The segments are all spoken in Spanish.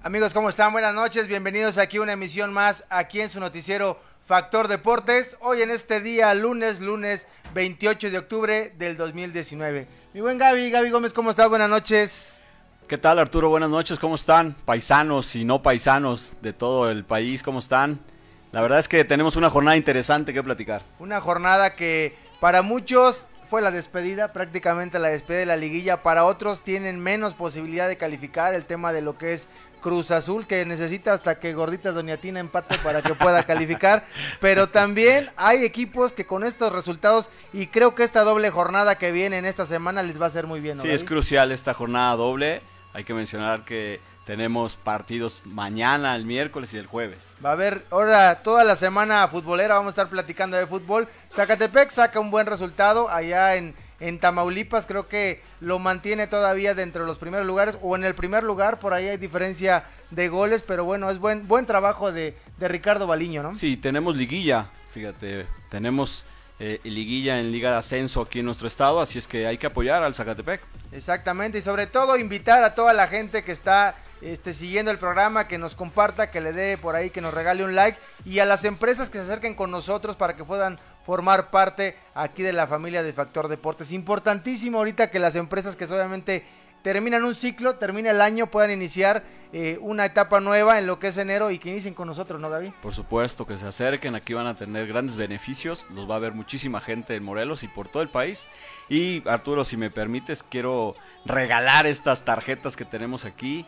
Amigos, ¿cómo están? Buenas noches, bienvenidos aquí a una emisión más, aquí en su noticiero Factor Deportes. Hoy en este día, lunes 28 de octubre del 2019. Mi buen Gaby Gómez, ¿cómo estás? Buenas noches. ¿Qué tal, Arturo? Buenas noches, ¿cómo están? Paisanos y no paisanos de todo el país, ¿cómo están? La verdad es que tenemos una jornada interesante que platicar. Una jornada que para muchos fue la despedida, prácticamente la despedida de la liguilla. Para otros tienen menos posibilidad de calificar, el tema de lo que es Cruz Azul, que necesita hasta que Gorditas Doñatina empate para que pueda calificar. Pero también hay equipos que con estos resultados, y creo que esta doble jornada que viene en esta semana les va a hacer muy bien, ¿no, Sí, Gaby? es crucial esta jornada doble. Hay que mencionar que tenemos partidos mañana, el miércoles y el jueves. Va a haber ahora toda la semana futbolera, vamos a estar platicando de fútbol. Zacatepec saca un buen resultado allá en Tamaulipas, creo que lo mantiene todavía dentro de los primeros lugares o en el primer lugar, por ahí hay diferencia de goles, pero bueno, es buen trabajo de Ricardo Baliño, ¿no? Sí, tenemos liguilla, fíjate, tenemos liguilla en Liga de Ascenso aquí en nuestro estado, así es que hay que apoyar al Zacatepec. Exactamente, y sobre todo invitar a toda la gente que está siguiendo el programa, que nos comparta, que le dé por ahí, que nos regale un like, y a las empresas que se acerquen con nosotros para que puedan formar parte aquí de la familia de Factor Deportes. Importantísimo ahorita que las empresas que obviamente terminan un ciclo, termina el año, puedan iniciar una etapa nueva en lo que es enero y que inicien con nosotros, ¿no, David? Por supuesto, que se acerquen, aquí van a tener grandes beneficios, los va a ver muchísima gente en Morelos y por todo el país. Y Arturo, si me permites, quiero regalar estas tarjetas que tenemos aquí,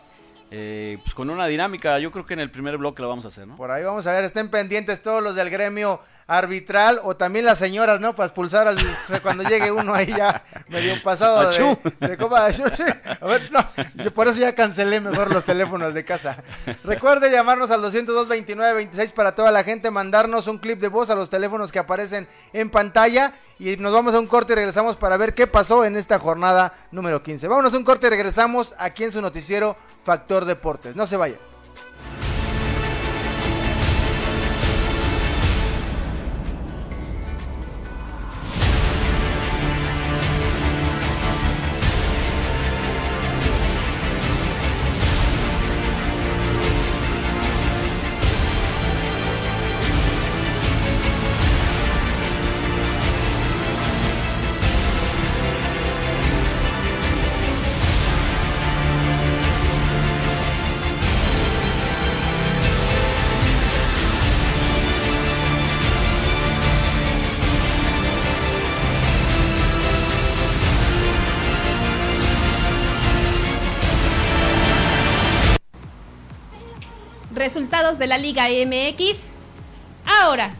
pues con una dinámica. Yo creo que en el primer bloque lo vamos a hacer, ¿no? Por ahí vamos a ver, estén pendientes todos los del gremio arbitral o también las señoras, ¿no? Para expulsar cuando llegue uno ahí ya medio pasado de copa. A ver, no, yo por eso ya cancelé mejor los teléfonos de casa. Recuerde llamarnos al 202-29-26 para toda la gente, mandarnos un clip de voz a los teléfonos que aparecen en pantalla y nos vamos a un corte y regresamos para ver qué pasó en esta jornada número 15. Vámonos a un corte y regresamos aquí en su noticiero Factor Deportes. No se vayan. Resultados de la Liga MX ahora.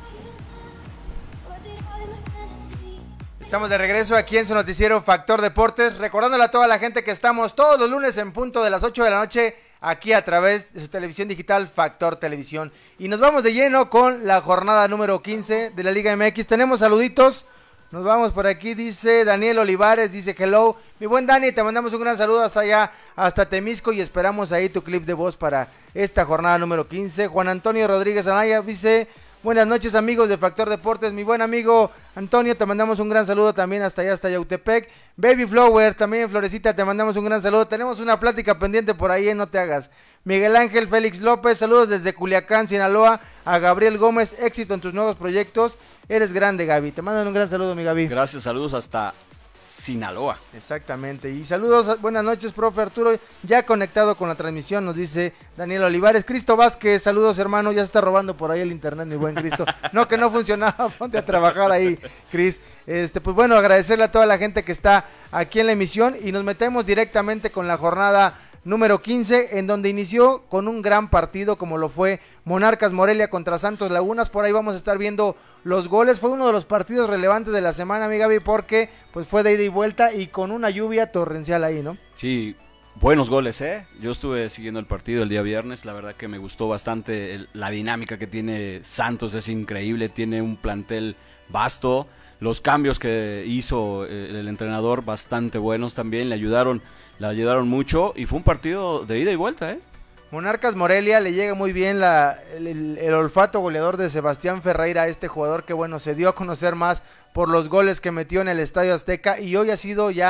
Estamos de regreso aquí en su noticiero Factor Deportes, recordándole a toda la gente que estamos todos los lunes en punto de las 8 de la noche aquí a través de su televisión digital Factor Televisión. Y nos vamos de lleno con la jornada número 15 de la Liga MX. Tenemos saluditos. Nos vamos por aquí, dice Daniel Olivares, dice hello. Mi buen Dani, te mandamos un gran saludo hasta allá, hasta Temisco, y esperamos ahí tu clip de voz para esta jornada número 15. Juan Antonio Rodríguez Anaya dice, buenas noches amigos de Factor Deportes. Mi buen amigo Antonio, te mandamos un gran saludo también hasta allá, hasta Yautepec. Baby Flower, también en Florecita, te mandamos un gran saludo. Tenemos una plática pendiente por ahí, no te hagas. Miguel Ángel Félix López, saludos desde Culiacán, Sinaloa. A Gabriel Gómez, éxito en tus nuevos proyectos. Eres grande, Gaby. Te mandan un gran saludo, mi Gaby. Gracias, saludos hasta Sinaloa. Exactamente. Y saludos, buenas noches, profe Arturo. Ya conectado con la transmisión, nos dice Daniel Olivares. Cristo Vázquez, saludos, hermano. Ya se está robando por ahí el internet, mi buen Cristo. No, que no funcionaba. Ponte a trabajar ahí, Cris. Pues bueno, agradecerle a toda la gente que está aquí en la emisión. Y nos metemos directamente con la jornada número 15, en donde inició con un gran partido como lo fue Monarcas Morelia contra Santos Lagunas. Por ahí vamos a estar viendo los goles. Fue uno de los partidos relevantes de la semana, mi Gaby, porque pues fue de ida y vuelta y con una lluvia torrencial ahí, ¿no? Sí, buenos goles, ¿eh? Yo estuve siguiendo el partido el día viernes, la verdad que me gustó bastante la dinámica que tiene Santos, es increíble, tiene un plantel vasto. Los cambios que hizo el entrenador bastante buenos también, le ayudaron mucho y fue un partido de ida y vuelta, ¿eh? Monarcas Morelia le llega muy bien el olfato goleador de Sebastián Ferreira, este jugador que bueno, se dio a conocer más por los goles que metió en el Estadio Azteca y hoy ha sido ya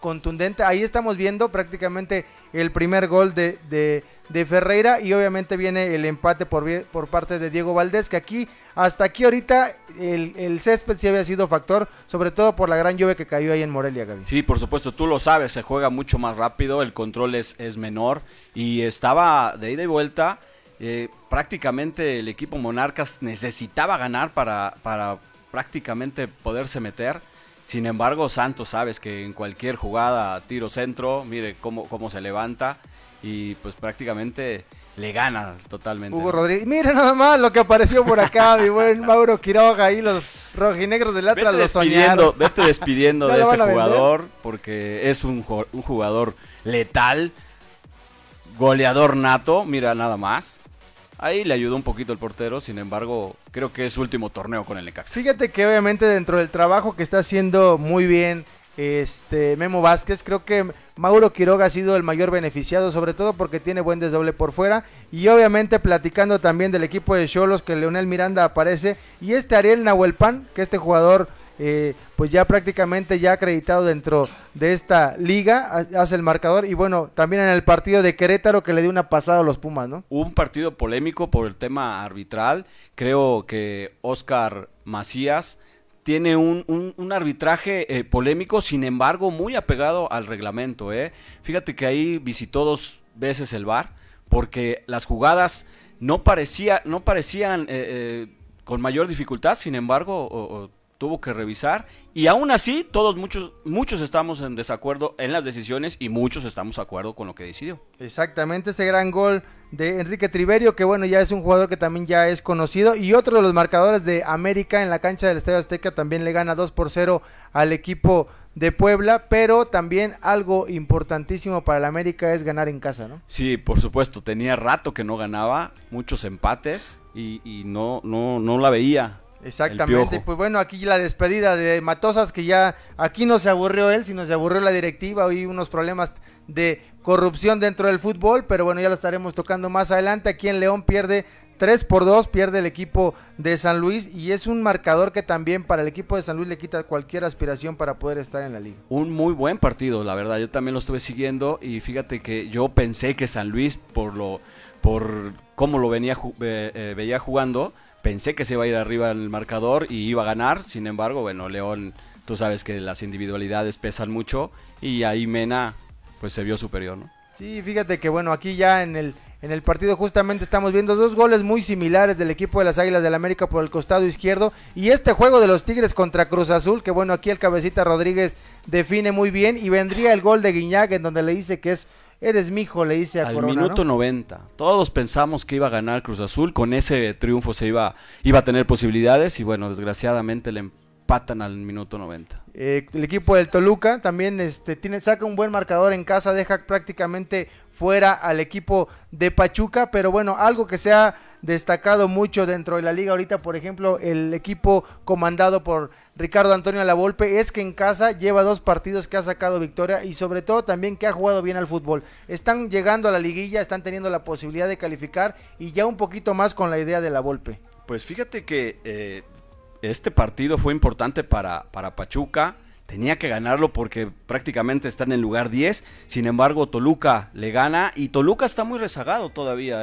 contundente. Ahí estamos viendo prácticamente el primer gol de Ferreira, y obviamente viene el empate por parte de Diego Valdés, que aquí, hasta aquí ahorita, el césped sí había sido factor, sobre todo por la gran lluvia que cayó ahí en Morelia, Gaby. Sí, por supuesto, tú lo sabes, se juega mucho más rápido, el control es menor, y estaba de ida y vuelta. Prácticamente el equipo Monarcas necesitaba ganar para prácticamente poderse meter. Sin embargo, Santos, sabes que en cualquier jugada, tiro centro, mire cómo se levanta y pues prácticamente le gana totalmente. Hugo Rodríguez, mira nada más lo que apareció por acá, mi buen Mauro Quiroga, ahí los rojinegros del Atlas lo soñaron. Vete despidiendo de ese jugador, porque es un jugador letal, goleador nato, mira nada más. Ahí le ayudó un poquito el portero, sin embargo, creo que es su último torneo con el Necaxa. Fíjate que obviamente dentro del trabajo que está haciendo muy bien Memo Vázquez, creo que Mauro Quiroga ha sido el mayor beneficiado, sobre todo porque tiene buen desdoble por fuera, y obviamente platicando también del equipo de Xolos, que Leonel Miranda aparece, y Ariel Nahuelpan, que este jugador pues ya prácticamente ya acreditado dentro de esta liga, hace el marcador. Y bueno, también en el partido de Querétaro, que le dio una pasada a los Pumas, ¿no? Un partido polémico por el tema arbitral. Creo que Oscar Macías tiene un arbitraje polémico, sin embargo muy apegado al reglamento. Fíjate que ahí visitó 2 veces el VAR, porque las jugadas no parecían con mayor dificultad, sin embargo tuvo que revisar, y aún así muchos estamos en desacuerdo en las decisiones, y muchos estamos de acuerdo con lo que decidió. Exactamente, este gran gol de Enrique Triverio, que bueno, ya es un jugador que también ya es conocido, y otro de los marcadores de América en la cancha del Estadio Azteca, también le gana 2-0 al equipo de Puebla, pero también algo importantísimo para el América es ganar en casa, ¿no? Sí, por supuesto, tenía rato que no ganaba, muchos empates, y no la veía. Exactamente, pues bueno, aquí la despedida de Matosas, que ya aquí no se aburrió él, sino se aburrió la directiva, y unos problemas de corrupción dentro del fútbol, pero bueno, ya lo estaremos tocando más adelante. Aquí en León pierde 3-2, pierde el equipo de San Luis, y es un marcador que también para el equipo de San Luis le quita cualquier aspiración para poder estar en la liga. Un muy buen partido, la verdad, yo también lo estuve siguiendo, y fíjate que yo pensé que San Luis, por cómo lo veía jugando, pensé que se iba a ir arriba en el marcador y iba a ganar. Sin embargo, bueno, León, tú sabes que las individualidades pesan mucho, y ahí Mena pues se vio superior, ¿no? Sí, fíjate que bueno, aquí ya en el partido justamente estamos viendo 2 goles muy similares del equipo de las Águilas del América por el costado izquierdo, y este juego de los Tigres contra Cruz Azul, que bueno, aquí el cabecita Rodríguez define muy bien, y vendría el gol de Guiñac, en donde le dice que eres mi hijo, le dice a Corona. Al minuto, ¿no? 90. Todos pensamos que iba a ganar Cruz Azul, con ese triunfo iba a tener posibilidades, y bueno, desgraciadamente le empatan al minuto 90. El equipo del Toluca también saca un buen marcador en casa, deja prácticamente fuera al equipo de Pachuca, pero bueno, algo que se ha destacado mucho dentro de la liga ahorita, por ejemplo, el equipo comandado por Ricardo Antonio Lavolpe, es que en casa lleva 2 partidos que ha sacado victoria, y sobre todo también que ha jugado bien al fútbol. Están llegando a la liguilla, están teniendo la posibilidad de calificar, y ya un poquito más con la idea de Lavolpe. Pues fíjate que este partido fue importante para Pachuca. Tenía que ganarlo porque prácticamente está en el lugar 10. Sin embargo, Toluca le gana, y Toluca está muy rezagado todavía,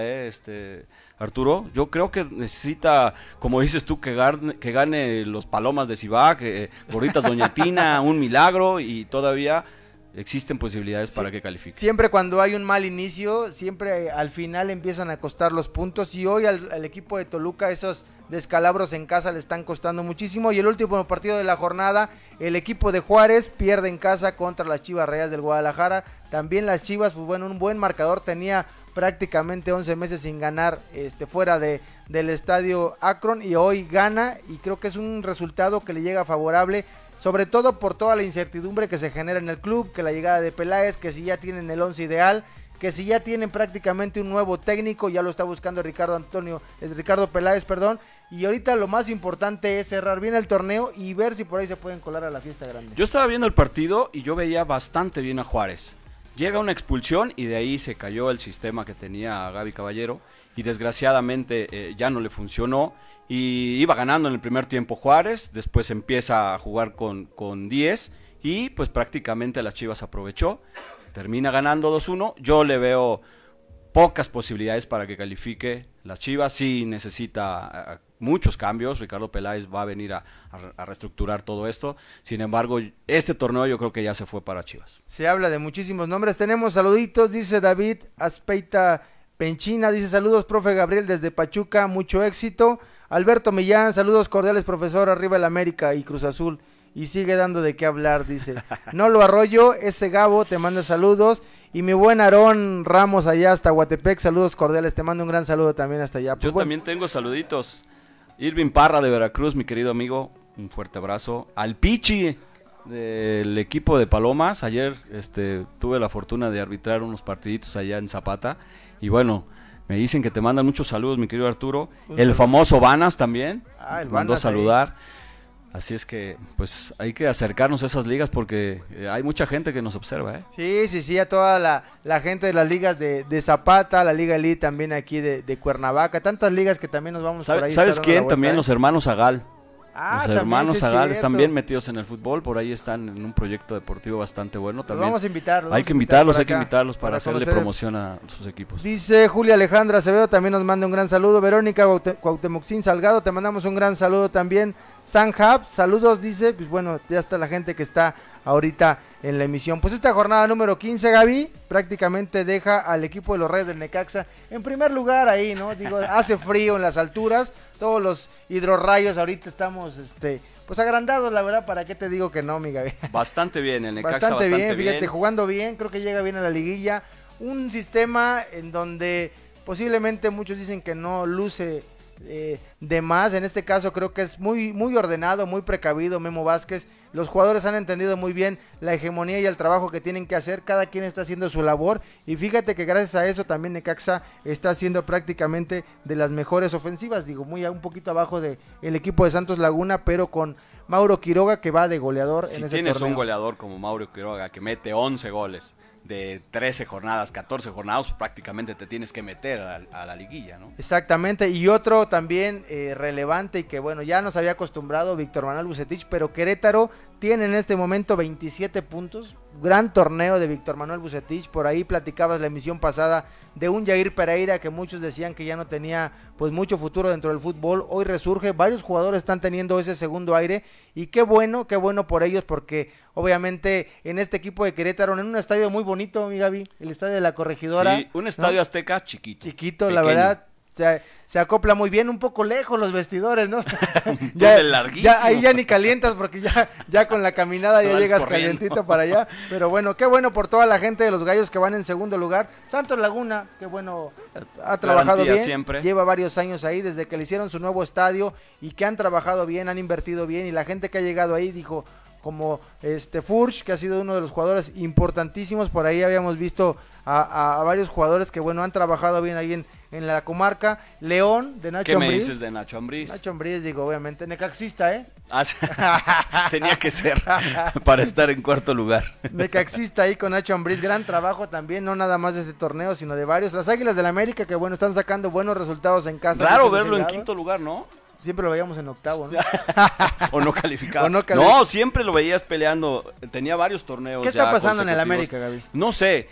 Arturo. Yo creo que necesita, como dices tú, que gane los Palomas de Cibac, Gorditas Doña Tina, un milagro, y todavía existen posibilidades para que califique. Siempre cuando hay un mal inicio, siempre al final empiezan a costar los puntos, y hoy al equipo de Toluca esos descalabros en casa le están costando muchísimo. Y el último partido de la jornada, el equipo de Juárez pierde en casa contra las Chivas Rayadas del Guadalajara. También las Chivas, pues bueno, un buen marcador, tenía prácticamente 11 meses sin ganar fuera del estadio Akron, y hoy gana, y creo que es un resultado que le llega favorable, sobre todo por toda la incertidumbre que se genera en el club, que la llegada de Peláez, que si ya tienen el 11 ideal, que si ya tienen prácticamente un nuevo técnico, ya lo está buscando Ricardo Peláez, y ahorita lo más importante es cerrar bien el torneo y ver si por ahí se pueden colar a la fiesta grande. Yo estaba viendo el partido y yo veía bastante bien a Juárez. Llega una expulsión y de ahí se cayó el sistema que tenía Gaby Caballero, y desgraciadamente ya no le funcionó, y iba ganando en el primer tiempo Juárez, después empieza a jugar con 10, y pues prácticamente las Chivas aprovechó, termina ganando 2-1. Yo le veo pocas posibilidades para que califique las Chivas, sí necesita muchos cambios. Ricardo Peláez va a venir a reestructurar todo esto. Sin embargo, este torneo yo creo que ya se fue para Chivas. Se habla de muchísimos nombres. Tenemos saluditos, dice David Aspeita Penchina, dice saludos profe Gabriel desde Pachuca, mucho éxito. Alberto Millán, saludos cordiales profesor, arriba el América y Cruz Azul. Y sigue dando de qué hablar, dice. No lo Arroyo, ese Gabo, te manda saludos. Y mi buen Aarón Ramos allá hasta Huatepec, saludos cordiales, te mando un gran saludo también hasta allá. Pues yo también tengo saluditos. Irving Parra de Veracruz, mi querido amigo, un fuerte abrazo. Al Pichi del equipo de Palomas, ayer tuve la fortuna de arbitrar unos partiditos allá en Zapata. Y bueno, me dicen que te mandan muchos saludos, mi querido Arturo. El famoso Vanas también, el mandó Vanas saludar. Ahí. Así es que, pues, hay que acercarnos a esas ligas porque hay mucha gente que nos observa, ¿eh? Sí, a toda la gente de las ligas de Zapata, la Liga Elite también aquí de Cuernavaca, tantas ligas que también nos vamos por ahí. ¿Sabes quién? También los hermanos Agal. Los hermanos sí Agal están bien metidos en el fútbol, por ahí están en un proyecto deportivo bastante bueno también. Vamos a invitarlos. Hay que invitarlos para hacerle promoción a sus equipos. Dice Julia Alejandra Acevedo, también nos manda un gran saludo. Verónica Cuauhtemoxín Salgado, te mandamos un gran saludo también. Sanhab, saludos, dice, pues bueno, ya está la gente que está ahorita en la emisión. Pues esta jornada número 15, Gaby, prácticamente deja al equipo de los Reyes del Necaxa en primer lugar ahí, ¿no? Digo, hace frío en las alturas, todos los hidrorrayos ahorita estamos, pues agrandados, la verdad, ¿para qué te digo que no, mi Gaby? Bastante bien, el Necaxa bastante bien. Fíjate, jugando bien, creo que llega bien a la liguilla, un sistema en donde posiblemente muchos dicen que no luce de más. En este caso creo que es muy ordenado, muy precavido Memo Vázquez. Los jugadores han entendido muy bien la hegemonía y el trabajo que tienen que hacer. Cada quien está haciendo su labor y fíjate que gracias a eso también Necaxa está haciendo prácticamente de las mejores ofensivas. Digo, un poquito abajo de el equipo de Santos Laguna, pero con Mauro Quiroga que va de goleador en ese torneo. Si tienes un goleador como Mauro Quiroga que mete 11 goles de 13 jornadas, 14 jornadas, pues prácticamente te tienes que meter a la liguilla, ¿no? Exactamente, y otro también relevante y que bueno, ya nos había acostumbrado Víctor Manuel Vucetich, pero Querétaro tiene en este momento 27 puntos, gran torneo de Víctor Manuel Vucetich. Por ahí platicabas la emisión pasada de un Jair Pereira que muchos decían que ya no tenía pues mucho futuro dentro del fútbol, hoy resurge, varios jugadores están teniendo ese segundo aire y qué bueno por ellos porque obviamente en este equipo de Querétaro, en un estadio muy bonito, mi Gaby, el estadio de la Corregidora. Sí, un estadio, ¿no? Azteca chiquito. Chiquito, pequeño. La verdad. Se acopla muy bien, un poco lejos los vestidores, ¿no? Ahí ya ni calientas porque ya con la caminada ya llegas calientito para allá. Pero bueno, qué bueno por toda la gente de los Gallos que van en segundo lugar. Santos Laguna, qué bueno, ha trabajado bien. Siempre. Lleva varios años ahí desde que le hicieron su nuevo estadio y que han trabajado bien, han invertido bien y la gente que ha llegado ahí dijo, como Furch, que ha sido uno de los jugadores importantísimos, por ahí habíamos visto a varios jugadores que bueno, han trabajado bien ahí en la comarca. León, de Nacho Ambriz. ¿Qué me dices de Nacho Ambriz? Nacho Ambriz, digo, obviamente, necaxista, tenía que ser para estar en cuarto lugar. Necaxista ahí con Nacho Ambriz, gran trabajo también, no nada más de este torneo, sino de varios. Las Águilas del América, que bueno, están sacando buenos resultados en casa. Raro verlo en quinto lugar, ¿no? Siempre lo veíamos en octavo, ¿no? O no calificado. No, siempre lo veías peleando. Tenía varios torneos. ¿Qué está pasando en el América, Gaby? No sé.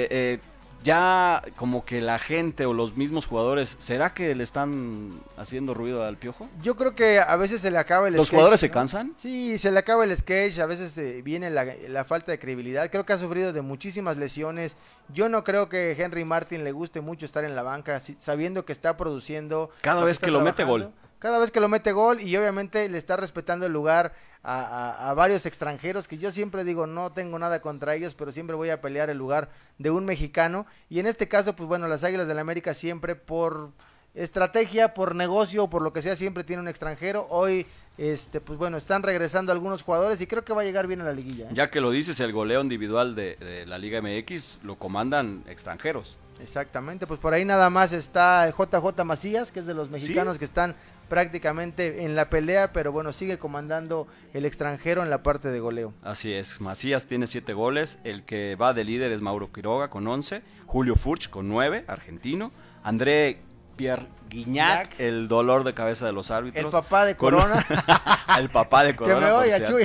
Ya como que la gente o los mismos jugadores, ¿será que le están haciendo ruido al Piojo? Yo creo que a veces se le acaba el sketch. ¿Los jugadores se cansan? Sí, se le acaba el sketch, a veces viene la falta de credibilidad. Creo que ha sufrido de muchísimas lesiones. Yo no creo que Henry Martin le guste mucho estar en la banca, sabiendo que está produciendo. Cada vez que lo mete gol. Cada vez que lo mete gol y obviamente le está respetando el lugar a varios extranjeros que yo siempre digo no tengo nada contra ellos, pero siempre voy a pelear el lugar de un mexicano y en este caso pues bueno, las Águilas del América siempre por estrategia, por negocio, por lo que sea, siempre tiene un extranjero. Hoy pues bueno, están regresando algunos jugadores y creo que va a llegar bien a la liguilla. Ya que lo dices, el goleo individual de la Liga MX lo comandan extranjeros. Exactamente, pues por ahí nada más está JJ Macías, que es de los mexicanos, ¿sí?, que están prácticamente en la pelea, pero bueno, sigue comandando el extranjero en la parte de goleo. Así es, Macías tiene 7 goles, el que va de líder es Mauro Quiroga con 11, Julio Furch con 9, argentino, André Pierre Gignac, el dolor de cabeza de los árbitros. El papá de Corona. El papá de Corona. Que me oiga, Chuy.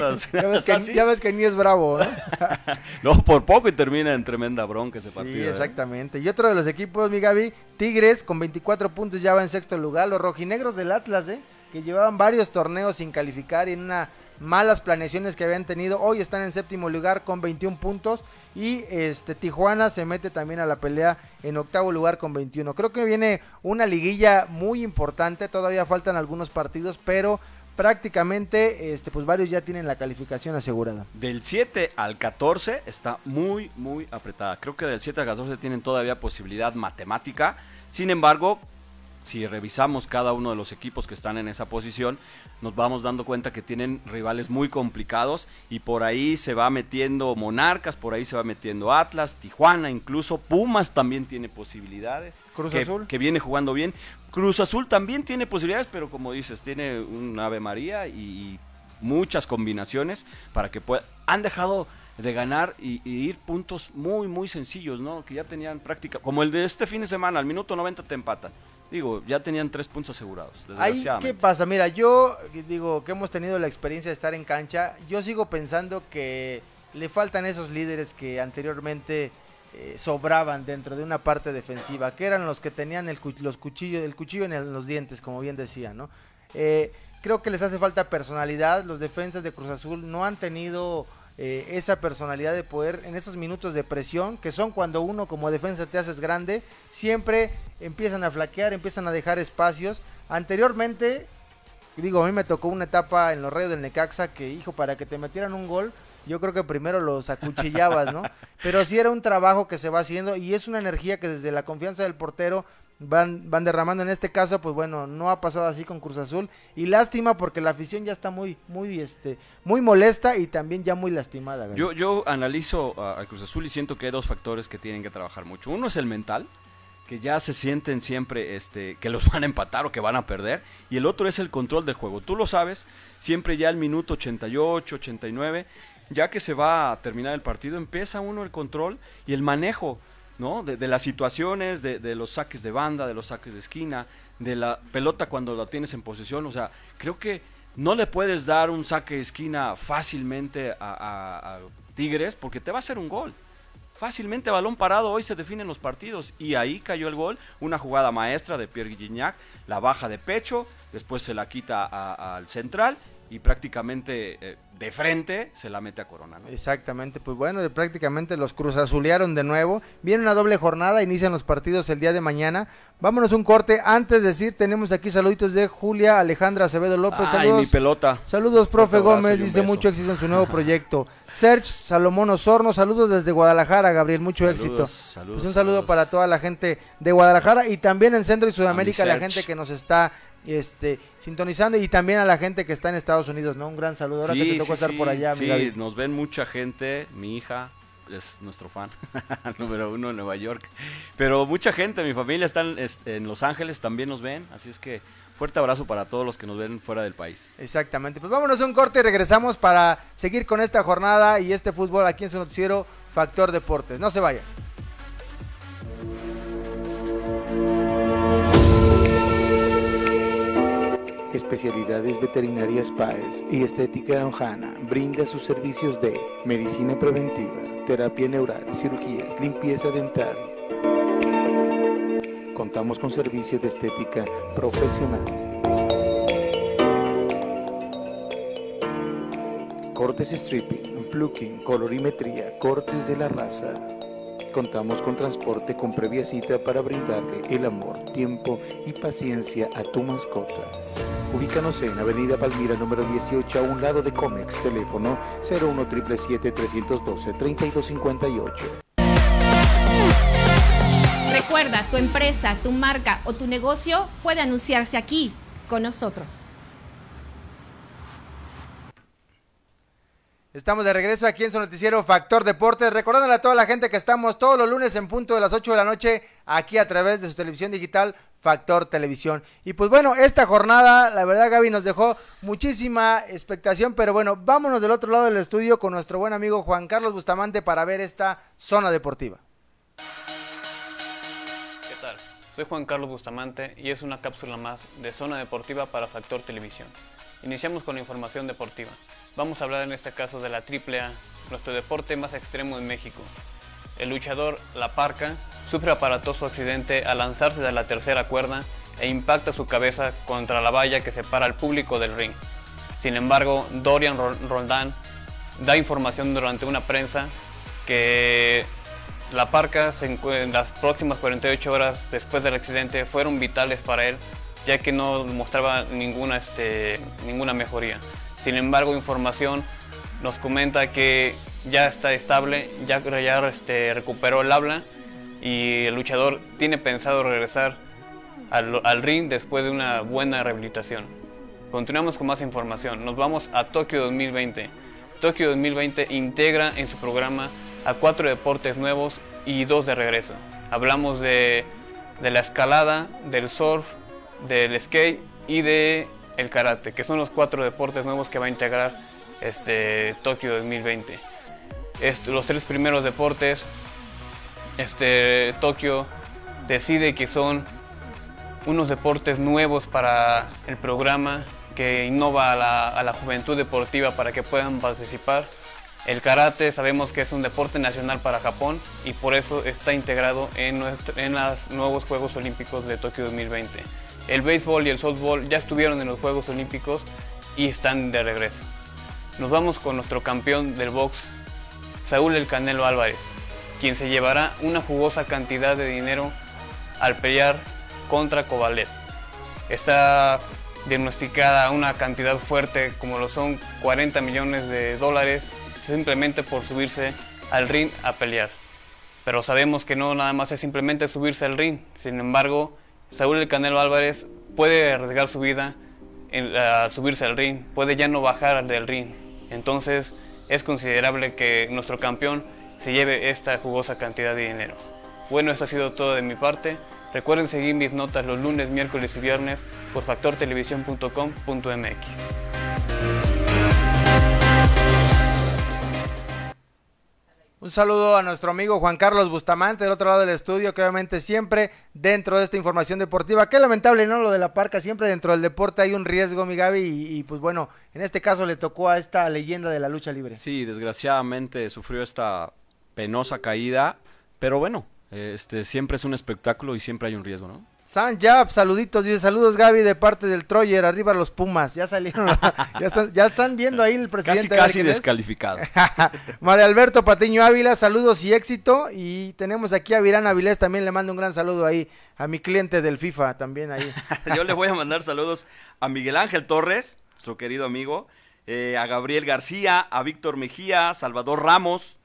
Ya ves que ni es bravo, ¿no? No, por poco y termina en tremenda bronca ese partido. Sí, exactamente. Y otro de los equipos, mi Gaby, Tigres, con 24 puntos ya va en sexto lugar. Los rojinegros del Atlas, que llevaban varios torneos sin calificar y en una malas planeaciones que habían tenido, hoy están en séptimo lugar con 21 puntos y Tijuana se mete también a la pelea en octavo lugar con 21. Creo que viene una liguilla muy importante, todavía faltan algunos partidos, pero prácticamente pues varios ya tienen la calificación asegurada. Del 7 al 14 está muy apretada. Creo que del 7 al 14 tienen todavía posibilidad matemática. Sin embargo, si revisamos cada uno de los equipos que están en esa posición, nos vamos dando cuenta que tienen rivales muy complicados y por ahí se va metiendo Monarcas, por ahí se va metiendo Atlas, Tijuana, incluso Pumas también tiene posibilidades. Cruz Azul. Que viene jugando bien. Cruz Azul también tiene posibilidades, pero como dices, tiene un Ave María y muchas combinaciones para que pueda. Han dejado de ganar y ir puntos muy sencillos, ¿no? Que ya tenían práctica, como el de este fin de semana, al minuto 90 te empatan. Digo, ya tenían 3 puntos asegurados. Ahí, ¿qué pasa? Mira, yo digo que hemos tenido la experiencia de estar en cancha. Yo sigo pensando que le faltan esos líderes que anteriormente sobraban dentro de una parte defensiva, que eran los que tenían el cuchillo en los dientes, como bien decía, ¿no? Creo que les hace falta personalidad. Los defensas de Cruz Azul no han tenido esa personalidad de poder en esos minutos de presión, que son cuando uno como defensa te haces grande, siempre empiezan a flaquear, empiezan a dejar espacios. Anteriormente, digo, a mí me tocó una etapa en los Rayos del Necaxa que, hijo, para que te metieran un gol, yo creo que primero los acuchillabas, ¿no? Pero sí era un trabajo que se va haciendo y es una energía que desde la confianza del portero van derramando. En este caso, pues bueno, no ha pasado así con Cruz Azul y lástima porque la afición ya está muy molesta y también ya muy lastimada. Yo analizo a Cruz Azul y siento que hay dos factores que tienen que trabajar mucho. Uno es el mental, que ya se sienten siempre que los van a empatar o que van a perder, y el otro es el control del juego. Tú lo sabes, siempre ya al minuto 88, 89, ya que se va a terminar el partido, empieza uno el control y el manejo, ¿no? De las situaciones, de los saques de banda, de los saques de esquina, de la pelota cuando la tienes en posesión. O sea, creo que no le puedes dar un saque de esquina fácilmente a Tigres porque te va a hacer un gol. Fácilmente, balón parado, hoy se definen los partidos y ahí cayó el gol, una jugada maestra de Pierre Gignac, la baja de pecho, después se la quita al central y prácticamente de frente se la mete a Corona, ¿no? Exactamente, pues bueno, prácticamente los cruzazulearon de nuevo. Viene una doble jornada, inician los partidos el día de mañana. Vámonos un corte, antes de decir, tenemos aquí saluditos de Julia Alejandra Acevedo López. Ay, saludos, mi pelota. Saludos, profe Gómez, dice mucho éxito en su nuevo proyecto. Serge Salomón Osorno, saludos desde Guadalajara, Gabriel, mucho éxito. Saludos, pues un saludo para toda la gente de Guadalajara y también en Centro y Sudamérica, la gente que nos está sintonizando y también a la gente que está en Estados Unidos, ¿no? Un gran saludo, ahora que te tocó estar por allá, sí, Gaby. Nos ven mucha gente, mi hija es nuestro fan, número 1 en Nueva York, pero mucha gente, mi familia está en Los Ángeles, también nos ven, así es que fuerte abrazo para todos los que nos ven fuera del país. Exactamente, pues vámonos a un corte y regresamos para seguir con esta jornada y este fútbol aquí en su noticiero Factor Deportes, no se vayan. Especialidades Veterinarias Páez y Estética Ojana brinda sus servicios de medicina preventiva, terapia neural, cirugías, limpieza dental. Contamos con servicio de estética profesional. Cortes stripping, plucking, colorimetría, cortes de la raza. Contamos con transporte con previa cita para brindarle el amor, tiempo y paciencia a tu mascota. Ubícanos en Avenida Palmira número 18 a un lado de Comex, teléfono 01-777-312-3258. Recuerda, tu empresa, tu marca o tu negocio puede anunciarse aquí con nosotros. Estamos de regreso aquí en su noticiero Factor Deportes, recordándole a toda la gente que estamos todos los lunes en punto de las 8 de la noche aquí a través de su televisión digital Factor Televisión. Y pues bueno, esta jornada, la verdad, Gaby, nos dejó muchísima expectación, pero bueno, vámonos del otro lado del estudio con nuestro buen amigo Juan Carlos Bustamante para ver esta zona deportiva. ¿Qué tal? Soy Juan Carlos Bustamante y es una cápsula más de Zona Deportiva para Factor Televisión. Iniciamos con la información deportiva. Vamos a hablar en este caso de la AAA, nuestro deporte más extremo en México. El luchador La Parca sufre aparatoso accidente al lanzarse de la tercera cuerda e impacta su cabeza contra la valla que separa al público del ring. Sin embargo, Dorian Roldán da información durante una prensa que La Parca en las próximas 48 horas después del accidente fueron vitales para él, ya que no mostraba ninguna mejoría. Sin embargo, información nos comenta que ya está estable, ya recuperó el habla y el luchador tiene pensado regresar al ring después de una buena rehabilitación. Continuamos con más información. Nos vamos a Tokio 2020. Tokio 2020 integra en su programa a 4 deportes nuevos y 2 de regreso. Hablamos de la escalada, del surf, del skate y del karate, que son los 4 deportes nuevos que va a integrar Tokio 2020. Los 3 primeros deportes, Tokio decide que son unos deportes nuevos para el programa, que innova a la juventud deportiva para que puedan participar. El karate sabemos que es un deporte nacional para Japón y por eso está integrado en los nuevos Juegos Olímpicos de Tokio 2020. El béisbol y el softball ya estuvieron en los Juegos Olímpicos y están de regreso. Nos vamos con nuestro campeón del box, Saúl El Canelo Álvarez, quien se llevará una jugosa cantidad de dinero al pelear contra Kovalev. Está diagnosticada una cantidad fuerte como lo son $40 millones simplemente por subirse al ring a pelear. Pero sabemos que no nada más es simplemente subirse al ring. Sin embargo, Saúl El Canelo Álvarez puede arriesgar su vida al subirse al ring, puede ya no bajar del ring. Entonces es considerable que nuestro campeón se lleve esta jugosa cantidad de dinero. Bueno, esto ha sido todo de mi parte. Recuerden seguir mis notas los lunes, miércoles y viernes por factortelevisión.com.mx. Un saludo a nuestro amigo Juan Carlos Bustamante del otro lado del estudio, que obviamente siempre dentro de esta información deportiva, qué lamentable, ¿no? Lo de La Parca, siempre dentro del deporte hay un riesgo, mi Gaby, y pues bueno, en este caso le tocó a esta leyenda de la lucha libre. Sí, desgraciadamente sufrió esta penosa caída, pero bueno, siempre es un espectáculo y siempre hay un riesgo, ¿no? San Jab, saluditos, dice saludos Gaby de parte del Troyer, arriba los Pumas, ya salieron, ya están viendo ahí el presidente. Casi descalificado. María Alberto Patiño Ávila, saludos y éxito, y tenemos aquí a Virán Avilés, también le mando un gran saludo ahí, a mi cliente del FIFA, también ahí. Yo le voy a mandar saludos a Miguel Ángel Torres, nuestro querido amigo, a Gabriel García, a Víctor Mejía, Salvador Ramos,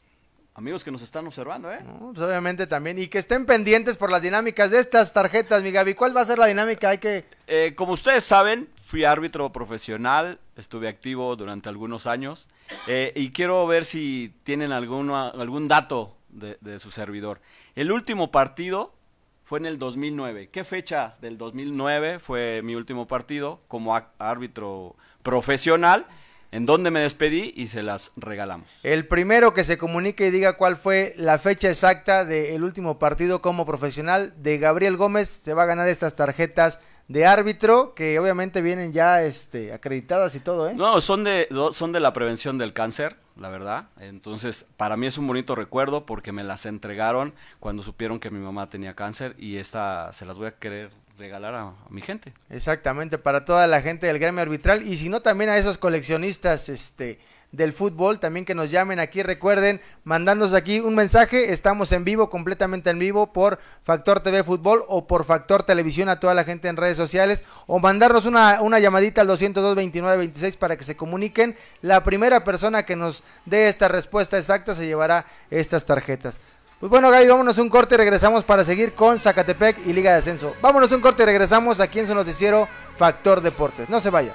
amigos que nos están observando, No, pues obviamente también, y que estén pendientes por las dinámicas de estas tarjetas, mi Gaby. ¿Cuál va a ser la dinámica? Como ustedes saben, fui árbitro profesional, estuve activo durante algunos años, y quiero ver si tienen algún dato de su servidor. El último partido fue en el 2009. ¿Qué fecha del 2009 fue mi último partido como árbitro profesional? En donde me despedí y se las regalamos. El primero que se comunique y diga cuál fue la fecha exacta del último partido como profesional de Gabriel Gómez se va a ganar estas tarjetas de árbitro, que obviamente vienen ya acreditadas y todo, No, son de la prevención del cáncer, la verdad. Entonces, para mí es un bonito recuerdo porque me las entregaron cuando supieron que mi mamá tenía cáncer y se las voy a querer regalar a mi gente. Exactamente, para toda la gente del gremio arbitral, y si no también a esos coleccionistas del fútbol, también que nos llamen aquí, recuerden, mandándonos aquí un mensaje, estamos en vivo, completamente en vivo por Factor TV Fútbol o por Factor Televisión a toda la gente en redes sociales, o mandarnos una llamadita al 202-2926 para que se comuniquen. La primera persona que nos dé esta respuesta exacta se llevará estas tarjetas. Pues bueno, Gaby, vámonos un corte y regresamos para seguir con Zacatepec y Liga de Ascenso. Vámonos un corte y regresamos aquí en su noticiero Factor Deportes. No se vaya.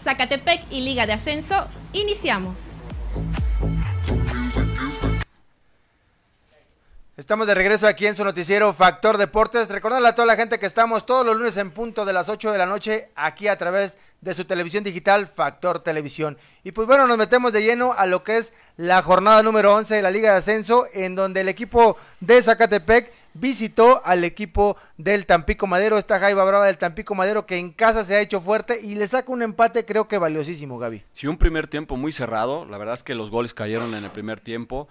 Zacatepec y Liga de Ascenso, iniciamos. Estamos de regreso aquí en su noticiero Factor Deportes. Recordarle a toda la gente que estamos todos los lunes en punto de las 8 de la noche aquí a través de su televisión digital Factor Televisión. Y pues bueno, nos metemos de lleno a lo que es la jornada número 11 de la Liga de Ascenso, en donde el equipo de Zacatepec visitó al equipo del Tampico Madero, esta Jaiba Brava del Tampico Madero, que en casa se ha hecho fuerte y le saca un empate, creo que valiosísimo, Gaby. Sí, un primer tiempo muy cerrado, la verdad es que los goles cayeron en el primer tiempo.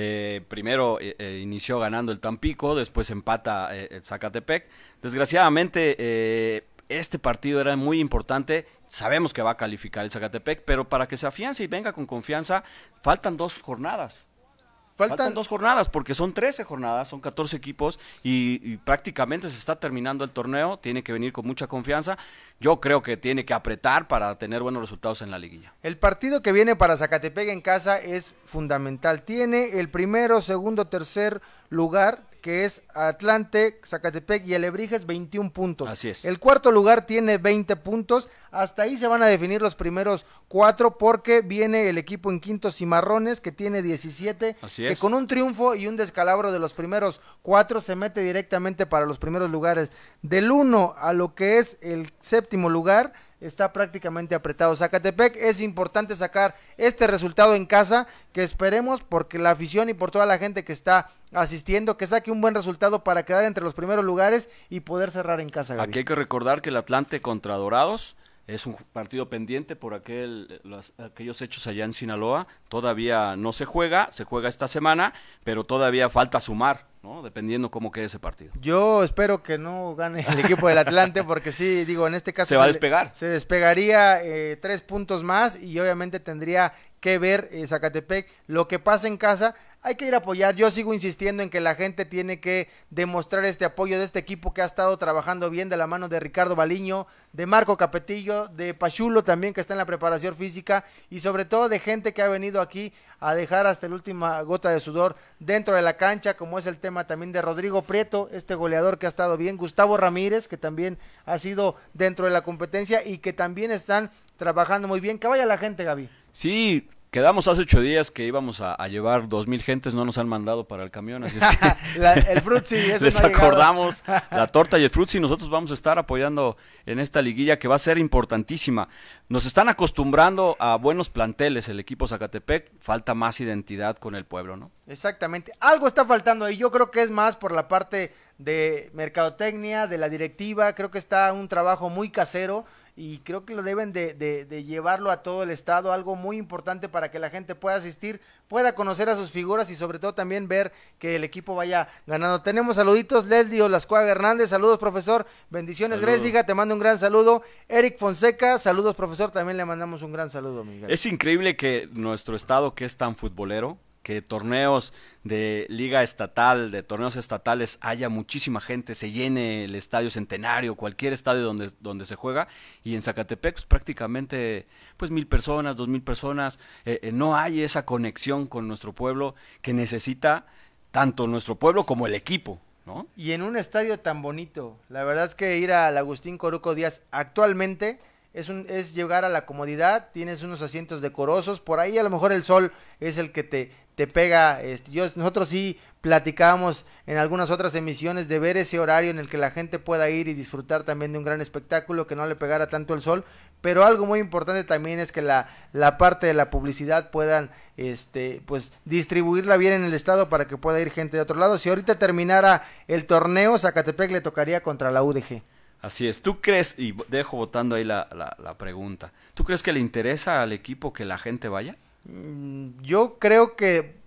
Primero inició ganando el Tampico, después empata el Zacatepec. Desgraciadamente este partido era muy importante, sabemos que va a calificar el Zacatepec, pero para que se afiance y venga con confianza, faltan 2 jornadas. Faltan 2 jornadas, porque son 13 jornadas, son 14 equipos y prácticamente se está terminando el torneo, tiene que venir con mucha confianza. Yo creo que tiene que apretar para tener buenos resultados en la liguilla. El partido que viene para Zacatepec en casa es fundamental. Tiene el primero, segundo, tercer lugar, que es Atlante, Zacatepec y Alebrijes, 21 puntos. Así es. El cuarto lugar tiene 20 puntos. Hasta ahí se van a definir los primeros 4, porque viene el equipo en quinto, Cimarrones, que tiene 17. Así es. Que con un triunfo y un descalabro de los primeros 4 se mete directamente para los primeros lugares. Del 1 a lo que es el séptimo lugar está prácticamente apretado. Zacatepec, es importante sacar este resultado en casa, que esperemos, porque la afición y por toda la gente que está asistiendo, que saque un buen resultado para quedar entre los primeros lugares y poder cerrar en casa, Gaby. Aquí hay que recordar que el Atlante contra Dorados es un partido pendiente por aquellos hechos allá en Sinaloa. Todavía no se juega esta semana, pero todavía falta sumar, ¿no? Dependiendo cómo quede ese partido. Yo espero que no gane el equipo del Atlante, porque sí, digo, en este caso se va a despegar. Se despegaría 3 puntos más y obviamente tendría que ver Zacatepec lo que pasa en casa. Hay que ir a apoyar. Yo sigo insistiendo en que la gente tiene que demostrar este apoyo de este equipo que ha estado trabajando bien de la mano de Ricardo Baliño, de Marco Capetillo, de Pachulo también, que está en la preparación física, y sobre todo de gente que ha venido aquí a dejar hasta la última gota de sudor dentro de la cancha, como es el tema también de Rodrigo Prieto, este goleador que ha estado bien, Gustavo Ramírez, que también ha sido dentro de la competencia y que también están trabajando muy bien. Que vaya la gente, Gaby. Sí, quedamos hace 8 días que íbamos a llevar 2,000 gentes, no nos han mandado para el camión, así es que el frutzi, eso les no ha acordamos la torta y el frutzi. Nosotros vamos a estar apoyando en esta liguilla que va a ser importantísima. Nos están acostumbrando a buenos planteles el equipo Zacatepec, falta más identidad con el pueblo, ¿no? Exactamente, algo está faltando ahí. Yo creo que es más por la parte de mercadotecnia, de la directiva. Creo que está un trabajo muy casero y creo que lo deben de llevarlo a todo el estado, algo muy importante para que la gente pueda asistir, pueda conocer a sus figuras y sobre todo también ver que el equipo vaya ganando. Tenemos saluditos, Leslie Olascuaga Hernández, saludos profesor, bendiciones. Grecia, te mando un gran saludo. Eric Fonseca, saludos profesor, también le mandamos un gran saludo, Miguel. Es increíble que nuestro estado, que es tan futbolero, que torneos de liga estatal, de torneos estatales, haya muchísima gente, se llene el estadio Centenario, cualquier estadio donde se juega, y en Zacatepec pues, prácticamente pues 1,000 personas, 2,000 personas, no hay esa conexión con nuestro pueblo que necesita tanto nuestro pueblo como el equipo, ¿no? Y en un estadio tan bonito, la verdad es que ir al Agustín Coruco Díaz actualmente es llegar a la comodidad, tienes unos asientos decorosos, por ahí a lo mejor el sol es el que te pega. Nosotros sí platicábamos en algunas otras emisiones de ver ese horario en el que la gente pueda ir y disfrutar también de un gran espectáculo, que no le pegara tanto el sol, pero algo muy importante también es que la parte de la publicidad puedan pues distribuirla bien en el estado para que pueda ir gente de otro lado. Si ahorita terminara el torneo, Zacatepec le tocaría contra la UDG. Así es, ¿tú crees, y dejo votando ahí la pregunta, ¿tú crees que le interesa al equipo que la gente vaya? Yo creo que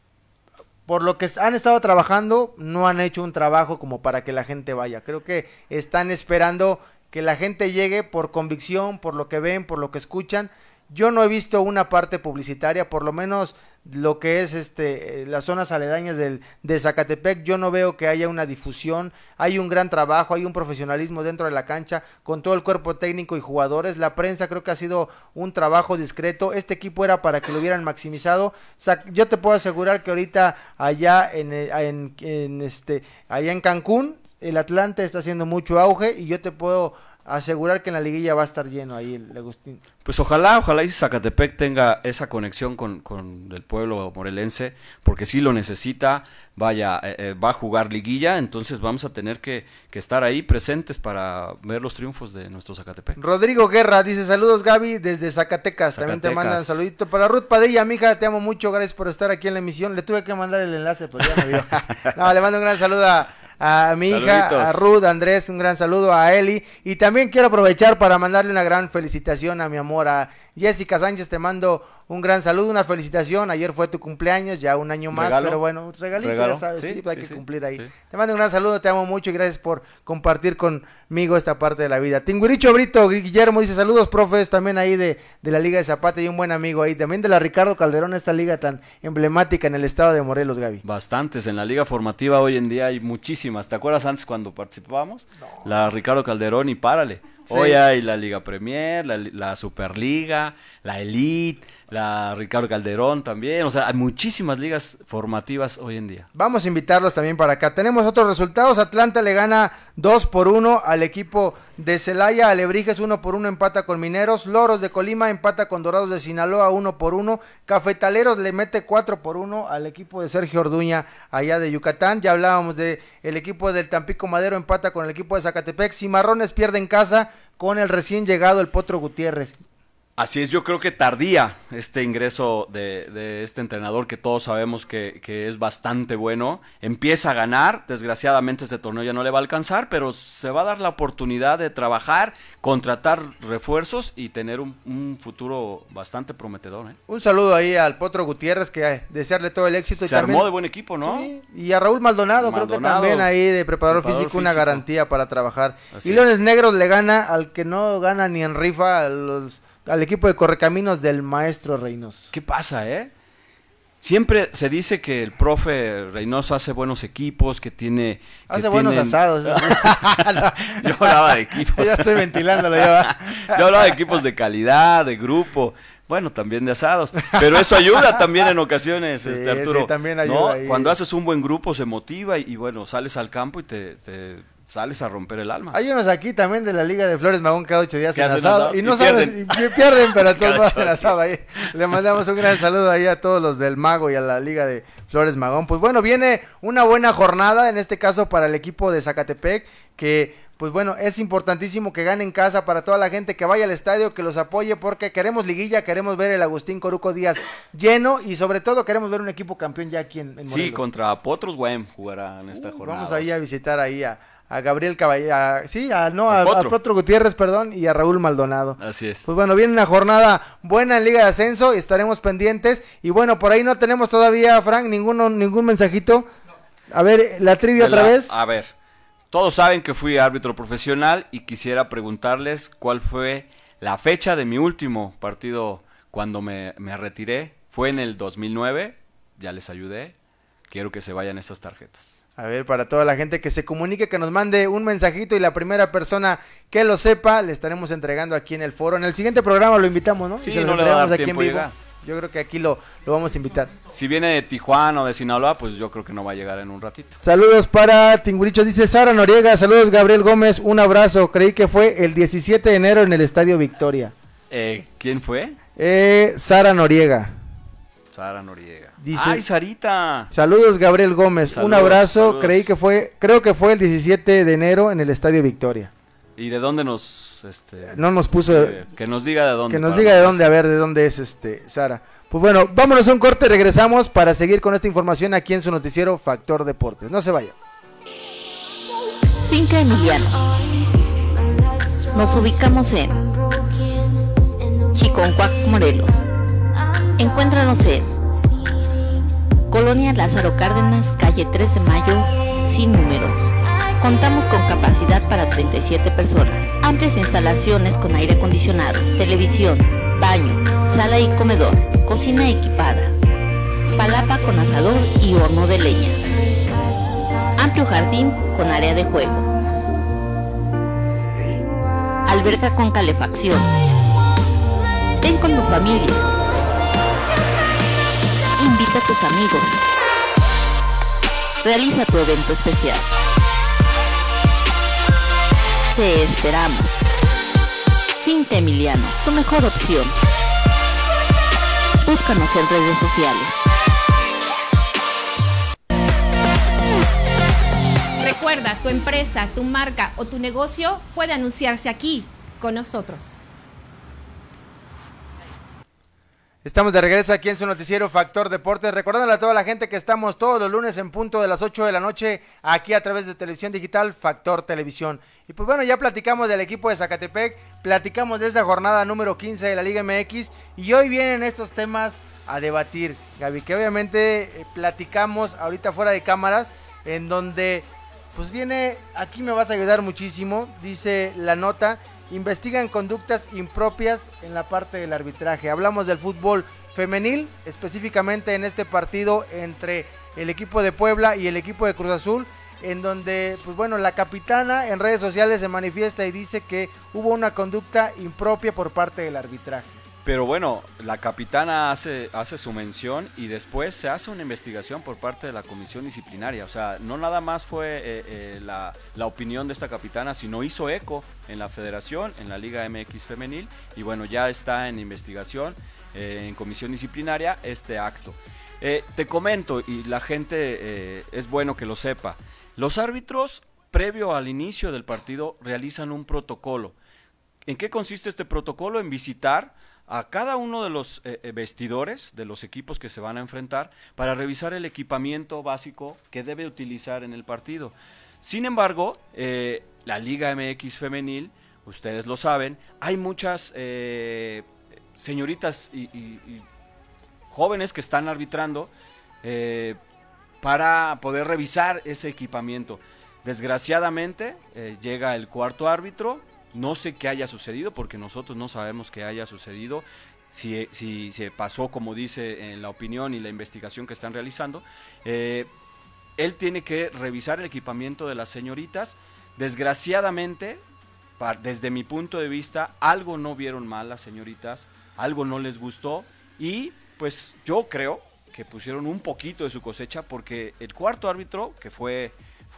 por lo que han estado trabajando, no han hecho un trabajo como para que la gente vaya. Creo que están esperando que la gente llegue por convicción, por lo que ven, por lo que escuchan. Yo no he visto una parte publicitaria, por lo menos lo que es las zonas aledañas de Zacatepec. Yo no veo que haya una difusión. Hay un gran trabajo, hay un profesionalismo dentro de la cancha con todo el cuerpo técnico y jugadores. La prensa creo que ha sido un trabajo discreto. Este equipo era para que lo hubieran maximizado. Yo te puedo asegurar que ahorita allá allá en Cancún el Atlante está haciendo mucho auge, y yo te puedo asegurar que en la liguilla va a estar lleno ahí el Agustín. Pues ojalá y Zacatepec tenga esa conexión con el pueblo morelense, porque sí lo necesita. Vaya, va a jugar liguilla, entonces vamos a tener que estar ahí presentes para ver los triunfos de nuestro Zacatepec. Rodrigo Guerra dice, saludos Gaby desde Zacatecas. También te mandan saludito para Ruth Padilla, mija, te amo mucho, gracias por estar aquí en la emisión. Le tuve que mandar el enlace, pero ya me vio. No, le mando un gran saludo a mi hija, a Ruth, a Andrés, un gran saludo a Eli, y también quiero aprovechar para mandarle una gran felicitación a mi amor, a Jessica Sánchez, te mando un gran saludo, una felicitación, ayer fue tu cumpleaños, ya un año más, ¿regalo? Pero bueno, regalito, ya sabes, sí, pues hay que cumplir ahí. Sí. Te mando un gran saludo, te amo mucho y gracias por compartir conmigo esta parte de la vida. Tinguiricho Brito Guillermo dice, saludos profes, también ahí de la Liga de Zapata y un buen amigo ahí, también de la Ricardo Calderón, esta liga tan emblemática en el estado de Morelos, Gaby. Bastantes, en la liga formativa hoy en día hay muchísimas, ¿te acuerdas antes cuando participábamos? No. La Ricardo Calderón y párale. Sí. Hoy hay la Liga Premier, la Superliga, la Elite, la Ricardo Calderón también, o sea, hay muchísimas ligas formativas hoy en día. Vamos a invitarlos también para acá. Tenemos otros resultados, Atlanta le gana 2-1 al equipo de Celaya, Alebrijes 1-1 empata con Mineros, Loros de Colima empata con Dorados de Sinaloa 1-1, Cafetaleros le mete 4-1 al equipo de Sergio Orduña allá de Yucatán, ya hablábamos de el equipo del Tampico Madero empata con el equipo de Zacatepec, Cimarrones pierde en casa con el recién llegado el Potro Gutiérrez. Así es, yo creo que tardía este ingreso de este entrenador que todos sabemos que es bastante bueno, empieza a ganar, desgraciadamente este torneo ya no le va a alcanzar, pero se va a dar la oportunidad de trabajar, contratar refuerzos y tener un futuro bastante prometedor. Un saludo ahí al Potro Gutiérrez, que desearle todo el éxito. Se armó de buen equipo, ¿no? Sí, y a Raúl Maldonado, creo que también ahí de preparador físico, una garantía para trabajar. Así y Leones Negros le gana al que no gana ni en rifa, al equipo de Correcaminos del maestro Reynoso. ¿Qué pasa, Siempre se dice que el profe Reynoso hace buenos equipos, que tiene... Hace buenos asados. Yo hablaba de equipos. Ya estoy ventilándolo. Yo hablaba de equipos de calidad, de grupo, bueno, también de asados. Pero eso ayuda también en ocasiones, sí, Arturo. Sí, también ayuda. ¿No? Cuando haces un buen grupo se motiva y bueno, sales al campo y te sales a romper el alma. Hay unos aquí también de la Liga de Flores Magón cada 8 días en asado y no sabes, y pierden, pero todos hacen asado ahí. Le mandamos un gran saludo ahí a todos los del Mago y a la Liga de Flores Magón. Pues bueno, viene una buena jornada, en este caso para el equipo de Zacatepec, que pues bueno, es importantísimo que gane en casa para toda la gente que vaya al estadio, que los apoye, porque queremos liguilla, queremos ver el Agustín Coruco Díaz lleno y sobre todo queremos ver un equipo campeón ya aquí en Morelos. Sí, contra Potros Güem jugará en esta jornada. Vamos ahí a visitar ahí a Gabriel Caballero, a Potro Gutiérrez, perdón, y a Raúl Maldonado. Así es. Pues bueno, viene una jornada buena en Liga de Ascenso y estaremos pendientes. Y bueno, por ahí no tenemos todavía, Frank, ningún mensajito. A ver, la trivia otra vez. A ver, todos saben que fui árbitro profesional y quisiera preguntarles cuál fue la fecha de mi último partido cuando me retiré. Fue en el 2009, ya les ayudé. Quiero que se vayan estas tarjetas. A ver, para toda la gente que se comunique, que nos mande un mensajito y la primera persona que lo sepa, le estaremos entregando aquí en el foro. En el siguiente programa lo invitamos, ¿no? Sí, no le va a dar tiempo en vivo. Yo creo que aquí lo vamos a invitar. Si viene de Tijuana o de Sinaloa, pues yo creo que no va a llegar en un ratito. Saludos para Tinguricho, dice Sara Noriega. Saludos Gabriel Gómez, un abrazo. Creí que fue el 17 de enero en el Estadio Victoria. ¿Quién fue? Sara Noriega. Sara Noriega. Dice, ¡ay, Sarita! Saludos Gabriel Gómez, saludos, un abrazo. Saludos. Creo que fue el 17 de enero en el Estadio Victoria. ¿Y de dónde no nos puso? Que nos diga de dónde. Que nos diga de dónde, a ver de dónde es Sara. Pues bueno, vámonos a un corte, regresamos para seguir con esta información aquí en su noticiero Factor Deportes. No se vayan. Finca Emiliano. Nos ubicamos en Chiconcuac, Morelos. Encuéntranos en Colonia Lázaro Cárdenas, calle 3 de Mayo, sin número. Contamos con capacidad para 37 personas. Amplias instalaciones con aire acondicionado, televisión, baño, sala y comedor, cocina equipada, palapa con asador y horno de leña. Amplio jardín con área de juego. Alberca con calefacción. Ven con tu familia. Invita a tus amigos. Realiza tu evento especial. Te esperamos. Finta Emiliano, tu mejor opción. Búscanos en redes sociales. Recuerda, tu empresa, tu marca o tu negocio puede anunciarse aquí con nosotros. Estamos de regreso aquí en su noticiero Factor Deportes, recordándole a toda la gente que estamos todos los lunes en punto de las 8 de la noche aquí a través de televisión digital Factor Televisión. Y pues bueno, ya platicamos del equipo de Zacatepec, platicamos de esa jornada número 15 de la Liga MX y hoy vienen estos temas a debatir, Gaby, que obviamente platicamos ahorita fuera de cámaras, en donde pues viene, aquí me vas a ayudar muchísimo, dice la nota. Investigan conductas impropias en la parte del arbitraje. Hablamos del fútbol femenil, específicamente en este partido entre el equipo de Puebla y el equipo de Cruz Azul, en donde, pues bueno, la capitana en redes sociales se manifiesta y dice que hubo una conducta impropia por parte del arbitraje. Pero bueno, la capitana hace su mención y después se hace una investigación por parte de la comisión disciplinaria. O sea, no nada más fue la opinión de esta capitana, sino hizo eco en la federación, en la Liga MX femenil. Y bueno, ya está en investigación, en comisión disciplinaria, este acto. Te comento, y la gente es bueno que lo sepa, los árbitros, previo al inicio del partido, realizan un protocolo. ¿En qué consiste este protocolo? En visitar a cada uno de los vestidores de los equipos que se van a enfrentar para revisar el equipamiento básico que debe utilizar en el partido. Sin embargo, la Liga MX femenil, ustedes lo saben, hay muchas señoritas y jóvenes que están arbitrando para poder revisar ese equipamiento. Desgraciadamente, llega el cuarto árbitro. No sé qué haya sucedido porque nosotros no sabemos qué haya sucedido, si se pasó como dice en la opinión y la investigación que están realizando. Él tiene que revisar el equipamiento de las señoritas. Desgraciadamente, desde mi punto de vista, algo no vieron mal las señoritas, algo no les gustó y pues yo creo que pusieron un poquito de su cosecha porque el cuarto árbitro, que fue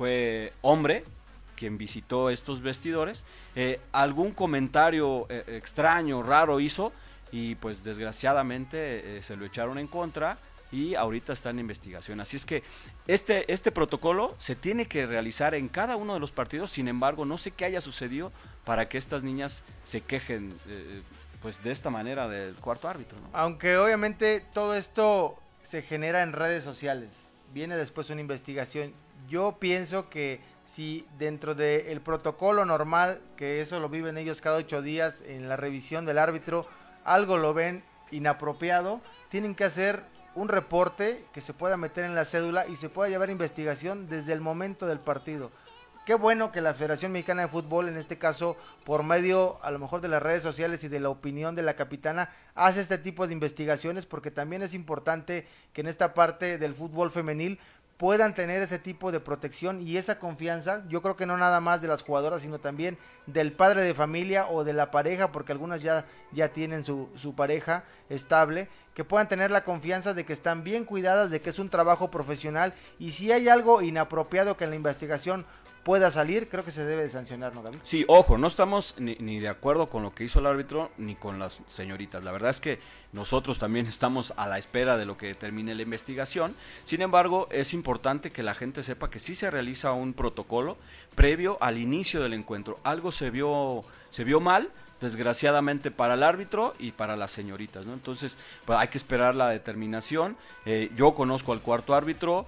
hombre, quien visitó estos vestidores, algún comentario extraño, raro hizo y pues desgraciadamente se lo echaron en contra y ahorita está en investigación. Así es que este protocolo se tiene que realizar en cada uno de los partidos. Sin embargo, no sé qué haya sucedido para que estas niñas se quejen pues de esta manera del cuarto árbitro, ¿no? Aunque obviamente todo esto se genera en redes sociales, viene después una investigación. Yo pienso que si dentro del protocolo normal, que eso lo viven ellos cada 8 días en la revisión del árbitro, algo lo ven inapropiado, tienen que hacer un reporte que se pueda meter en la cédula y se pueda llevar investigación desde el momento del partido. Qué bueno que la Federación Mexicana de Fútbol, en este caso, por medio a lo mejor de las redes sociales y de la opinión de la capitana, hace este tipo de investigaciones, porque también es importante que en esta parte del fútbol femenil puedan tener ese tipo de protección y esa confianza. Yo creo que no nada más de las jugadoras, sino también del padre de familia o de la pareja, porque algunas ya tienen su pareja estable, que puedan tener la confianza de que están bien cuidadas, de que es un trabajo profesional, y si hay algo inapropiado que en la investigación pueda salir, creo que se debe de sancionar, ¿no, Gaby? Sí, ojo, no estamos ni de acuerdo con lo que hizo el árbitro ni con las señoritas. La verdad es que nosotros también estamos a la espera de lo que termine la investigación. Sin embargo, es importante que la gente sepa que sí se realiza un protocolo previo al inicio del encuentro. Algo se vio mal, desgraciadamente para el árbitro y para las señoritas, ¿no? Entonces, pues hay que esperar la determinación. Yo conozco al cuarto árbitro,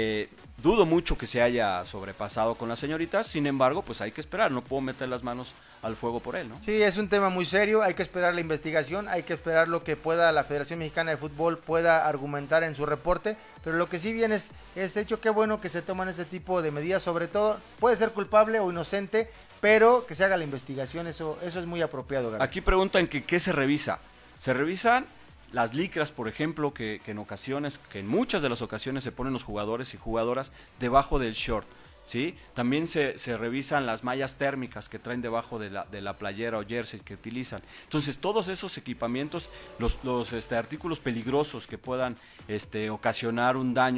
dudo mucho que se haya sobrepasado con las señoritas, sin embargo, pues hay que esperar, no puedo meter las manos al fuego por él, ¿no? Sí, es un tema muy serio, hay que esperar la investigación, hay que esperar lo que pueda la Federación Mexicana de Fútbol pueda argumentar en su reporte, pero lo que sí viene es hecho, qué bueno que se toman este tipo de medidas, sobre todo, puede ser culpable o inocente, pero que se haga la investigación, eso es muy apropiado, Gaby. Aquí preguntan que qué se revisa. Se revisan las licras, por ejemplo, que en muchas de las ocasiones se ponen los jugadores y jugadoras debajo del short, ¿sí? También se revisan las mallas térmicas que traen debajo de la playera o jersey que utilizan. Entonces, todos esos equipamientos, los artículos peligrosos que puedan ocasionar un daño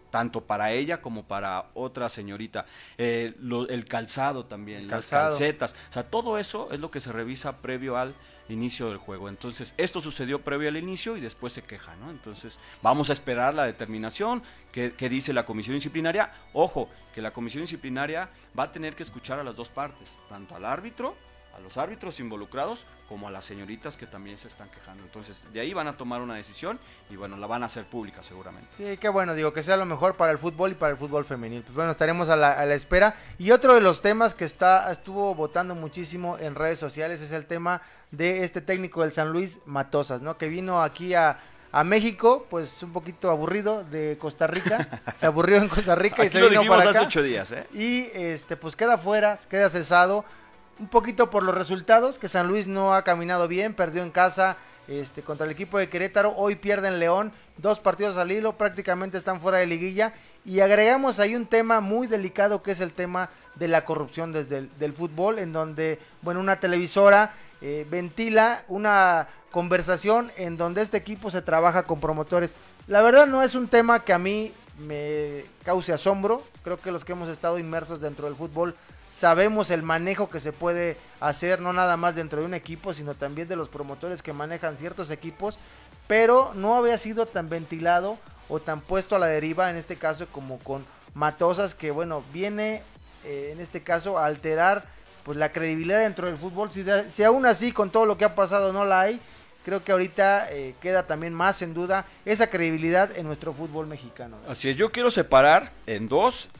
tanto para ella como para otra señorita. El calzado también, las calzado. calcetas, o sea, todo eso es lo que se revisa previo al inicio del juego. Entonces, esto sucedió previo al inicio y después se queja, ¿no? Entonces, vamos a esperar la determinación que dice la comisión disciplinaria. Ojo, que la comisión disciplinaria va a tener que escuchar a las dos partes, tanto al árbitro, a los árbitros involucrados, como a las señoritas que también se están quejando. Entonces, de ahí van a tomar una decisión y bueno, la van a hacer pública seguramente. Sí, qué bueno, digo, que sea lo mejor para el fútbol y para el fútbol femenil. Pues bueno, estaremos a la espera. Y otro de los temas que estuvo votando muchísimo en redes sociales es el tema de este técnico del San Luis, Matosas, ¿no? Que vino aquí a México, pues un poquito aburrido de Costa Rica, se aburrió en Costa Rica y Aquí se lo vino dijimos para acá. hace 8 días, ¿eh? Y pues queda fuera, queda cesado, un poquito por los resultados, que San Luis no ha caminado bien, perdió en casa contra el equipo de Querétaro, hoy pierde en León, 2 partidos al hilo, prácticamente están fuera de liguilla, y agregamos ahí un tema muy delicado que es el tema de la corrupción desde del fútbol, en donde, bueno, una televisora ventila una conversación en donde este equipo se trabaja con promotores. La verdad no es un tema que a mí me cause asombro, creo que los que hemos estado inmersos dentro del fútbol sabemos el manejo que se puede hacer, no nada más dentro de un equipo, sino también de los promotores que manejan ciertos equipos, pero no había sido tan ventilado o tan puesto a la deriva en este caso como con Matosas, que bueno, viene en este caso a alterar pues la credibilidad dentro del fútbol. Si aún así con todo lo que ha pasado no la hay, creo que ahorita queda también más en duda esa credibilidad en nuestro fútbol mexicano. Así es, yo quiero separar en dos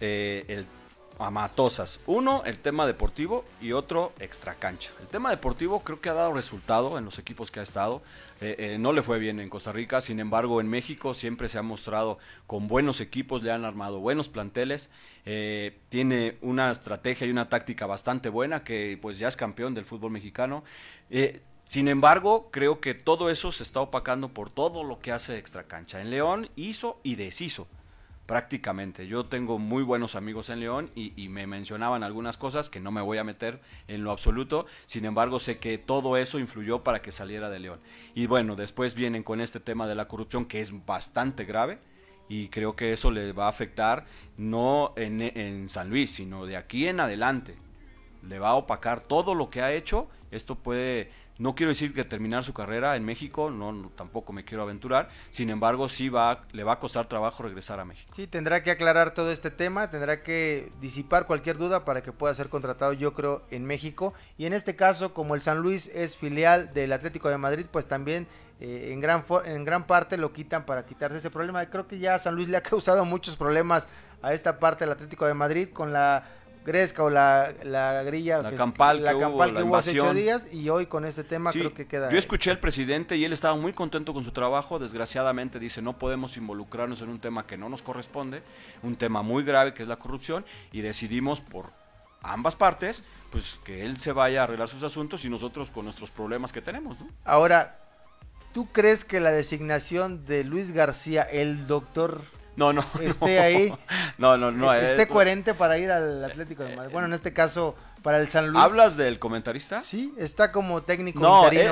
a Matosas. Uno, el tema deportivo y otro, extracancha. El tema deportivo creo que ha dado resultado en los equipos que ha estado. No le fue bien en Costa Rica, sin embargo en México siempre se ha mostrado con buenos equipos, le han armado buenos planteles, tiene una estrategia y una táctica bastante buena que pues ya es campeón del fútbol mexicano. Sin embargo, creo que todo eso se está opacando por todo lo que hace extracancha. En León hizo y deshizo prácticamente. Yo tengo muy buenos amigos en León y me mencionaban algunas cosas que no me voy a meter en lo absoluto. Sin embargo, sé que todo eso influyó para que saliera de León. Y bueno, después vienen con este tema de la corrupción que es bastante grave y creo que eso le va a afectar no en San Luis, sino de aquí en adelante. Le va a opacar todo lo que ha hecho. Esto puede... No quiero decir que terminar su carrera en México, no tampoco me quiero aventurar, sin embargo sí le va a costar trabajo regresar a México. Sí, tendrá que aclarar todo este tema, tendrá que disipar cualquier duda para que pueda ser contratado, yo creo, en México. Y en este caso, como el San Luis es filial del Atlético de Madrid, pues también en gran parte lo quitan para quitarse ese problema. Creo que ya San Luis le ha causado muchos problemas a esta parte del Atlético de Madrid con la Gresca o la grilla, la campal que hubo hace 8 días, y hoy con este tema sí, creo que queda. Yo escuché al presidente y él estaba muy contento con su trabajo. Desgraciadamente dice, no podemos involucrarnos en un tema que no nos corresponde, un tema muy grave que es la corrupción, y decidimos por ambas partes pues que él se vaya a arreglar sus asuntos y nosotros con nuestros problemas que tenemos, ¿no? Ahora, ¿tú crees que la designación de Luis García, el doctor, esté ahí, esté coherente para ir al Atlético de Madrid? Bueno, en este caso para el San Luis. ¿Hablas del comentarista? Sí, está como técnico. No, interino,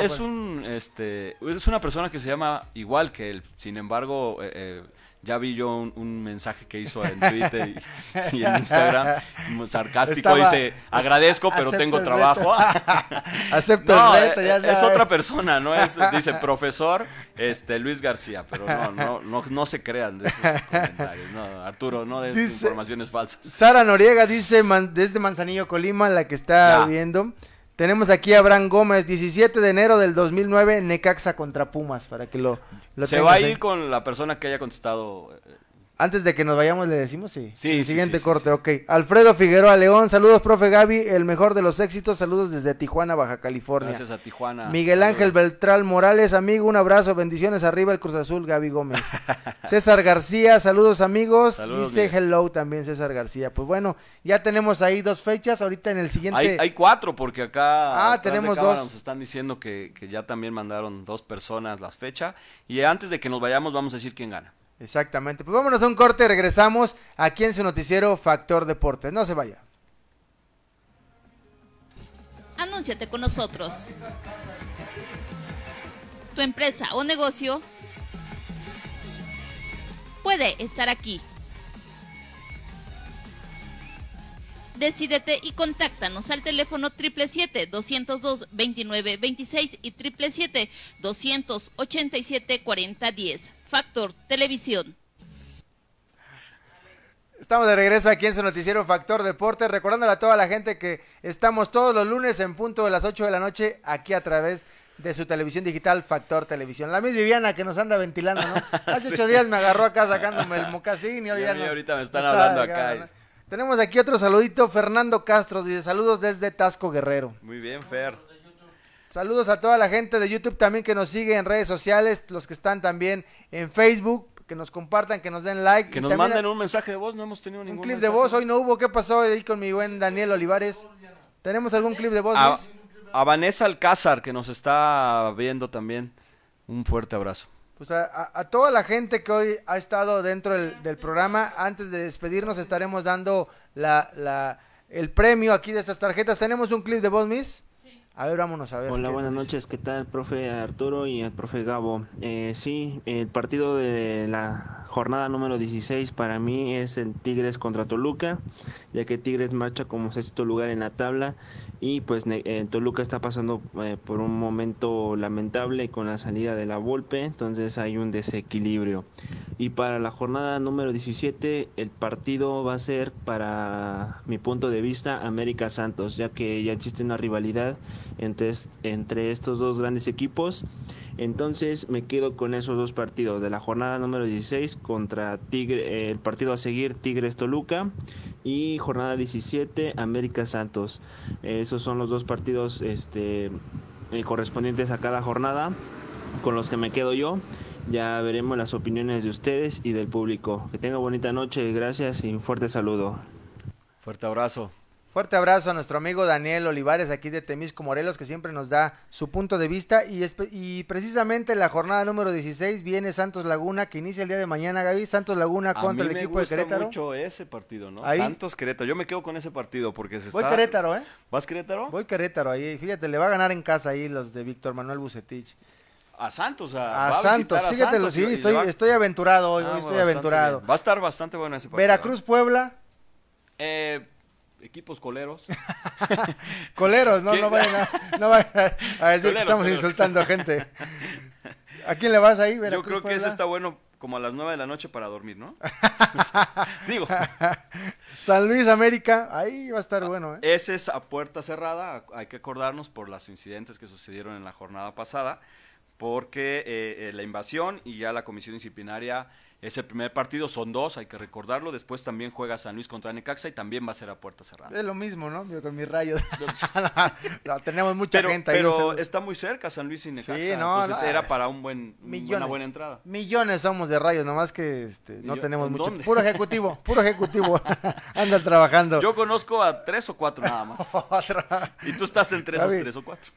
es una persona que se llama igual que él. Sin embargo, ya vi yo un mensaje que hizo en Twitter y en Instagram, sarcástico, dice, agradezco, pero tengo trabajo. Acepto el reto. Ya es otra persona, no es, dice profesor Luis García, pero no se crean de esos comentarios, no, Arturo, no de esas informaciones falsas. Sara Noriega dice, desde Manzanillo, Colima, la que está viendo. Tenemos aquí a Abraham Gómez, 17 de enero del 2009, Necaxa contra Pumas, para que lo se va a ir con la persona que haya contestado. Antes de que nos vayamos le decimos, sí. Siguiente corte, sí. Ok. Alfredo Figueroa León, saludos, profe Gaby, el mejor de los éxitos, saludos desde Tijuana, Baja California. Gracias a Tijuana. Miguel Ángel Beltrán Morales, amigo, un abrazo, bendiciones, arriba el Cruz Azul, Gaby Gómez. César García, saludos amigos, saludos, dice Miguel. Hello también César García. Pues bueno, ya tenemos ahí 2 fechas, ahorita en el siguiente. Hay 4 porque acá tenemos 2. Nos están diciendo que ya también mandaron 2 personas las fechas y antes de que nos vayamos vamos a decir quién gana. Exactamente, pues vámonos a un corte, regresamos aquí en su noticiero Factor Deportes, no se vaya. Anúnciate con nosotros. Tu empresa o negocio puede estar aquí. Decídete y contáctanos al teléfono 777-202-2926 y 777-287-4010. Factor Televisión. Estamos de regreso aquí en su noticiero Factor Deportes, recordándole a toda la gente que estamos todos los lunes en punto de las 8 de la noche aquí a través de su televisión digital Factor Televisión. La misma Viviana que nos anda ventilando, ¿no? Hace 8 días me agarró acá sacándome el mocasín y hoy ahorita me están hablando acá. ¿no? Tenemos aquí otro saludito, Fernando Castro, dice saludos desde Tasco Guerrero. Muy bien, Fer. Saludos a toda la gente de YouTube también que nos sigue en redes sociales, los que están también en Facebook, que nos compartan, que nos den like. Que nos manden un mensaje de voz, no hemos tenido ningún clip mensaje. de voz, hoy no hubo, ¿qué pasó ahí con mi buen Daniel Olivares? ¿Tenemos algún clip de voz, Luis? A Vanessa Alcázar, que nos está viendo también, un fuerte abrazo. Pues a toda la gente que hoy ha estado dentro del programa, antes de despedirnos estaremos dando el premio aquí de estas tarjetas. ¿Tenemos un clip de voz, Miss? A ver, vámonos a ver. Hola, buenas noches, ¿qué tal, profe Arturo y el profe Gabo? Sí, el partido de la jornada número 16 para mí es el Tigres contra Toluca, ya que Tigres marcha como sexto lugar en la tabla y pues Toluca está pasando por un momento lamentable con la salida de la Volpe, entonces hay un desequilibrio. Y para la jornada número 17 el partido va a ser, para mi punto de vista, América Santos, ya que ya existe una rivalidad entre estos dos grandes equipos. Entonces me quedo con esos dos partidos de la jornada número 16 contra Tigre, el partido a seguir Tigres Toluca, y jornada 17 América Santos. Esos son los dos partidos correspondientes a cada jornada con los que me quedo yo. Ya veremos las opiniones de ustedes y del público. Que tenga bonita noche, gracias y un fuerte saludo. Fuerte abrazo. Fuerte abrazo a nuestro amigo Daniel Olivares aquí de Temisco, Morelos, que siempre nos da su punto de vista. Y precisamente la jornada número 16 viene Santos Laguna, que inicia el día de mañana, Gaby. Santos Laguna contra el equipo de Querétaro. Me gusta mucho ese partido, ¿no? Ahí. Santos Querétaro. Yo me quedo con ese partido porque Voy Querétaro, ¿eh? ¿Vas Querétaro? Voy Querétaro ahí. Fíjate, le va a ganar en casa ahí los de Víctor Manuel Bucetich. A Santos, a Santos, fíjate, sí, estoy aventurado hoy, estoy aventurado. Va a estar bastante bueno ese partido. Veracruz, Puebla. Equipos coleros. Coleros, no vayan a decir que estamos insultando a gente. ¿A quién le vas ahí, Veracruz, Yo creo que Puebla? ese está bueno como a las 9 de la noche para dormir, ¿no? Digo. San Luis, América, ahí va a estar bueno, ¿eh? Ese es a puerta cerrada, hay que acordarnos por los incidentes que sucedieron en la jornada pasada, porque la invasión y ya la comisión disciplinaria es el primer partido, son dos, hay que recordarlo. Después también juega San Luis contra Necaxa y también va a ser a puerta cerrada. Es lo mismo, ¿no? Yo con mis rayos. No, tenemos mucha gente ahí. Pero está muy cerca San Luis y Necaxa, sí, no, entonces era para una buena entrada. Millones somos de rayos, nomás que no tenemos mucho. ¿Dónde? Puro ejecutivo. Andan trabajando. Yo conozco a 3 o 4 nada más. Y tú estás entre esos 3 o 4.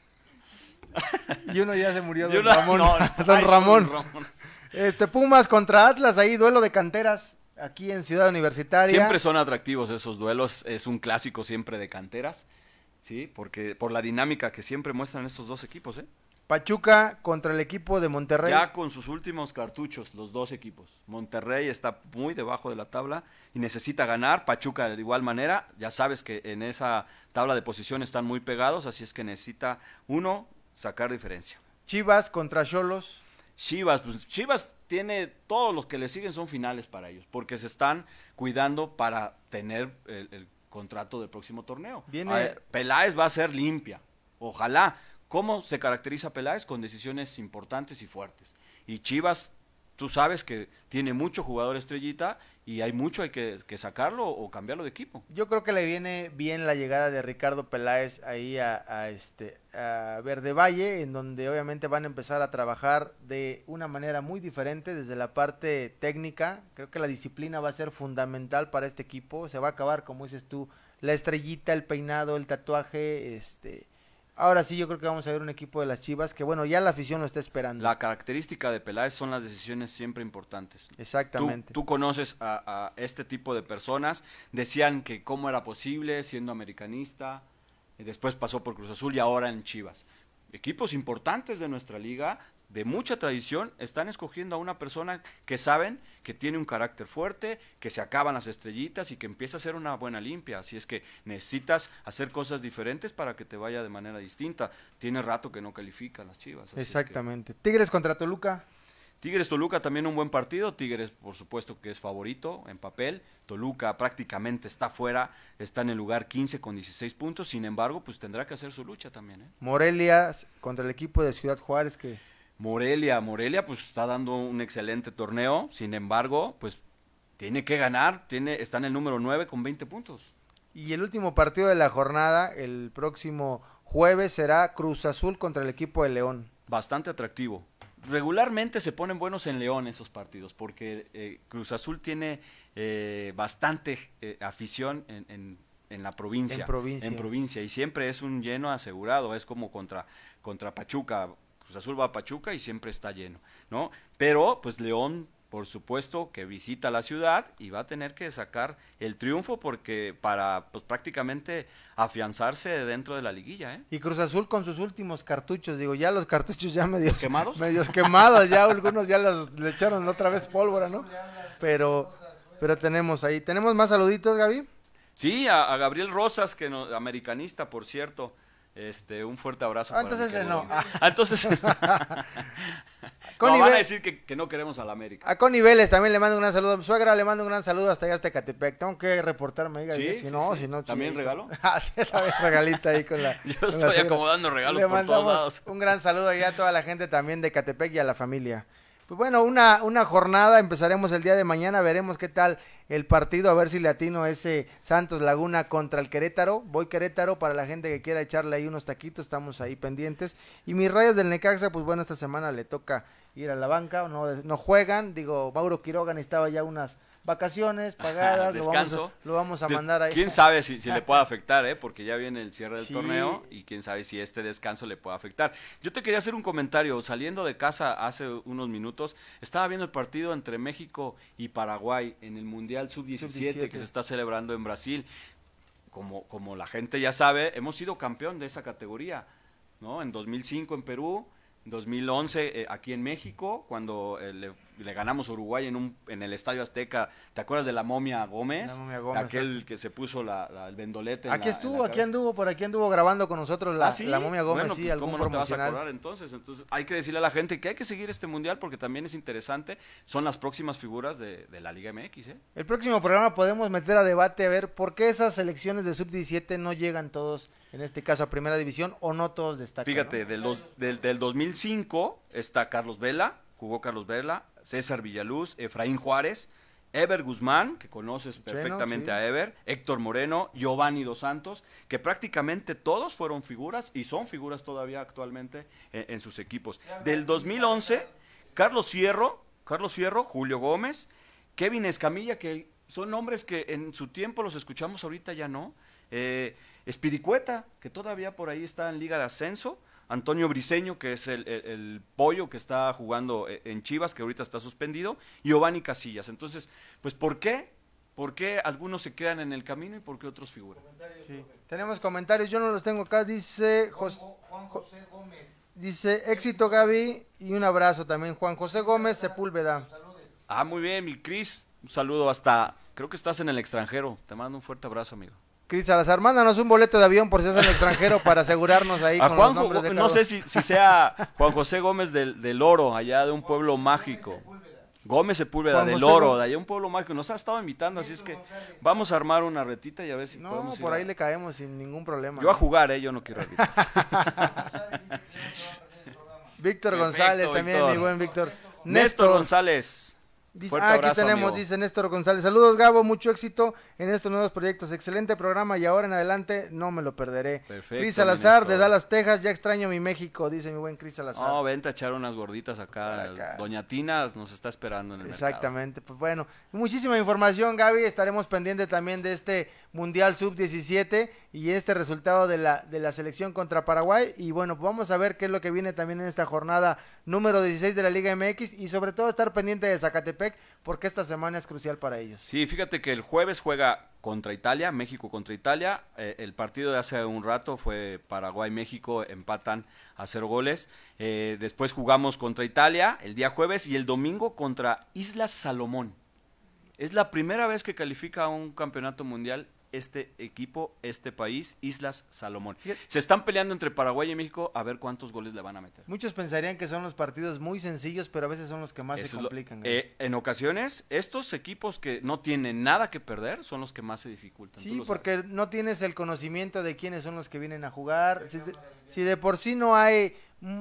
Y uno ya se murió, Don Ramón. Don Ramón. Pumas contra Atlas, ahí duelo de canteras aquí en Ciudad Universitaria. Siempre son atractivos esos duelos, es un clásico siempre de canteras, sí, porque por la dinámica que siempre muestran estos dos equipos, ¿eh? Pachuca contra el equipo de Monterrey. Ya con sus últimos cartuchos, los dos equipos. Monterrey está muy debajo de la tabla y necesita ganar. Pachuca de igual manera, ya sabes que en esa tabla de posición están muy pegados, así es que necesita uno sacar diferencia. Chivas contra Xolos. Chivas tiene, todos los que le siguen son finales para ellos, porque se están cuidando para tener el contrato del próximo torneo. Peláez va a ser limpia, ojalá. ¿Cómo se caracteriza Peláez? Con decisiones importantes y fuertes. Y Chivas, tú sabes que tiene mucho jugador estrellita y hay que sacarlo o cambiarlo de equipo. Yo creo que le viene bien la llegada de Ricardo Peláez ahí a Verde Valle, en donde obviamente van a empezar a trabajar de una manera muy diferente desde la parte técnica. Creo que la disciplina va a ser fundamental para este equipo. Se va a acabar, como dices tú, la estrellita, el peinado, el tatuaje, Ahora sí, yo creo que vamos a ver un equipo de las Chivas que, bueno, ya la afición lo está esperando. La característica de Peláez son las decisiones siempre importantes. Exactamente. Tú conoces a este tipo de personas. Decían que cómo era posible siendo americanista, y después pasó por Cruz Azul y ahora en Chivas. Equipos importantes de nuestra liga de mucha tradición, están escogiendo a una persona que saben que tiene un carácter fuerte, que se acaban las estrellitas y que empieza a hacer una buena limpia. Así es que necesitas hacer cosas diferentes para que te vaya de manera distinta. Tiene rato que no califican las Chivas. Exactamente. Tigres contra Toluca. Tigres Toluca también un buen partido. Tigres por supuesto que es favorito en papel. Toluca prácticamente está fuera, está en el lugar 15 con 16 puntos. Sin embargo, pues tendrá que hacer su lucha también, ¿eh? Morelia contra el equipo de Ciudad Juárez que... Morelia pues está dando un excelente torneo, sin embargo, pues tiene que ganar, está en el número 9 con 20 puntos. Y el último partido de la jornada, el próximo jueves, será Cruz Azul contra el equipo de León. Bastante atractivo. Regularmente se ponen buenos en León esos partidos, porque Cruz Azul tiene bastante afición en la provincia. En provincia, y siempre es un lleno asegurado, es como contra Pachuca. Cruz Azul va a Pachuca y siempre está lleno, ¿no? Pero pues León, por supuesto, que visita la ciudad y va a tener que sacar el triunfo porque para pues prácticamente afianzarse dentro de la liguilla, ¿eh? Y Cruz Azul con sus últimos cartuchos, digo, ya los cartuchos ya medios quemados, ya algunos ya le echaron otra vez pólvora, ¿no? Pero tenemos más saluditos, Gaby. Sí, a Gabriel Rosas, americanista, por cierto. Un fuerte abrazo. Entonces no. Entonces van a decir que no queremos a la América. A Connie Vélez también le mando un gran saludo. A mi suegra le mando un gran saludo hasta allá hasta Ecatepec. Tengo que reportarme, diga, sí, si no. ¿También regalo? Sí, también regalita ahí con la. Yo estoy acomodando regalos por todos lados. Un gran saludo allá a toda la gente también de Ecatepec y a la familia. Pues bueno, una jornada, empezaremos el día de mañana, veremos qué tal el partido, a ver si le atino ese Santos Laguna contra el Querétaro. Voy Querétaro para la gente que quiera echarle ahí unos taquitos, estamos ahí pendientes. Y mis Rayas del Necaxa, pues bueno, esta semana le toca ir a la banca, no juegan, digo, Mauro Quiroga necesitaba ya unas vacaciones pagadas, descanso. Lo vamos a mandar ahí. Quién sabe si le puede afectar, porque ya viene el cierre del torneo y quién sabe si este descanso le puede afectar. Yo te quería hacer un comentario, saliendo de casa hace unos minutos, estaba viendo el partido entre México y Paraguay en el Mundial Sub-17 que se está celebrando en Brasil. Como la gente ya sabe, hemos sido campeón de esa categoría, ¿no? En 2005 en Perú, 2011 aquí en México, cuando le ganamos a Uruguay en el Estadio Azteca. ¿Te acuerdas de la Momia Gómez? Aquel que se puso el vendolete. Aquí anduvo grabando con nosotros la Momia Gómez. Bueno, sí, pues, algún ¿cómo no te vas a promocional. acordar entonces? Entonces hay que decirle a la gente que hay que seguir este mundial porque también es interesante. Son las próximas figuras de la Liga MX, ¿eh? El próximo programa podemos meter a debate a ver por qué esas selecciones de Sub-17 no llegan todos, en este caso a Primera División, o no todos destacan. Fíjate, ¿no? del 2005 está Carlos Vela, jugó Carlos Vela, César Villaluz, Efraín Juárez, Ever Guzmán, que conoces perfectamente a Ever, Héctor Moreno, Giovanni Dos Santos, que prácticamente todos fueron figuras y son figuras todavía actualmente en sus equipos. Del 2011, Carlos Fierro, Julio Gómez, Kevin Escamilla, que son nombres que en su tiempo los escuchamos, ahorita ya no. Espiricueta, que todavía por ahí está en Liga de Ascenso. Antonio Briseño, que es el pollo que está jugando en Chivas, que ahorita está suspendido, y Giovanni Casillas. Entonces, pues, ¿por qué? ¿Por qué algunos se quedan en el camino y por qué otros figuran? Sí. Tenemos comentarios, yo no los tengo acá, dice Juan José Gómez. Dice, éxito Gaby, y un abrazo también, Juan José Gómez Sepúlveda. Muy bien, mi Cris, un saludo creo que estás en el extranjero, te mando un fuerte abrazo, amigo. Cris Salazar, mándanos un boleto de avión por si estás en el extranjero para asegurarnos ahí con los nombres de cada no sé si sea Juan José Gómez del Oro, allá de un pueblo mágico. Gómez Sepúlveda del Oro, de allá un pueblo mágico. Nos ha estado invitando, así es que vamos a armar una retita y a ver si podemos ir. No, por ahí le caemos sin ningún problema. Yo a jugar, yo no quiero arbitrar. Víctor González, también mi buen Víctor. Néstor González. Aquí tenemos, dice Néstor González, saludos Gabo, mucho éxito en estos nuevos proyectos, excelente programa y ahora en adelante no me lo perderé. Perfecto. Cris Salazar de Dallas, Texas, ya extraño mi México, dice mi buen Cris Salazar. Vente a echar unas gorditas acá. Doña Tina nos está esperando en el Exactamente, pues bueno, muchísima información Gaby, estaremos pendientes también de este Mundial Sub-17 y este resultado de la selección contra Paraguay y bueno, pues vamos a ver qué es lo que viene también en esta jornada número 16 de la Liga MX y sobre todo estar pendiente de Zacatepec Zacatepec, porque esta semana es crucial para ellos. Sí, fíjate que el jueves juega contra Italia, México contra Italia. El partido de hace un rato fue Paraguay-México, empatan a 0 goles. Después jugamos contra Italia el día jueves y el domingo contra Islas Salomón. Es la primera vez que califica a un campeonato mundial este equipo, este país, Islas Salomón. Se están peleando entre Paraguay y México a ver cuántos goles le van a meter. Muchos pensarían que son los partidos muy sencillos, pero a veces son los que más se complican. En ocasiones, estos equipos que no tienen nada que perder son los que más se dificultan. Sí, porque no tienes el conocimiento de quiénes son los que vienen a jugar. Si de por sí no hay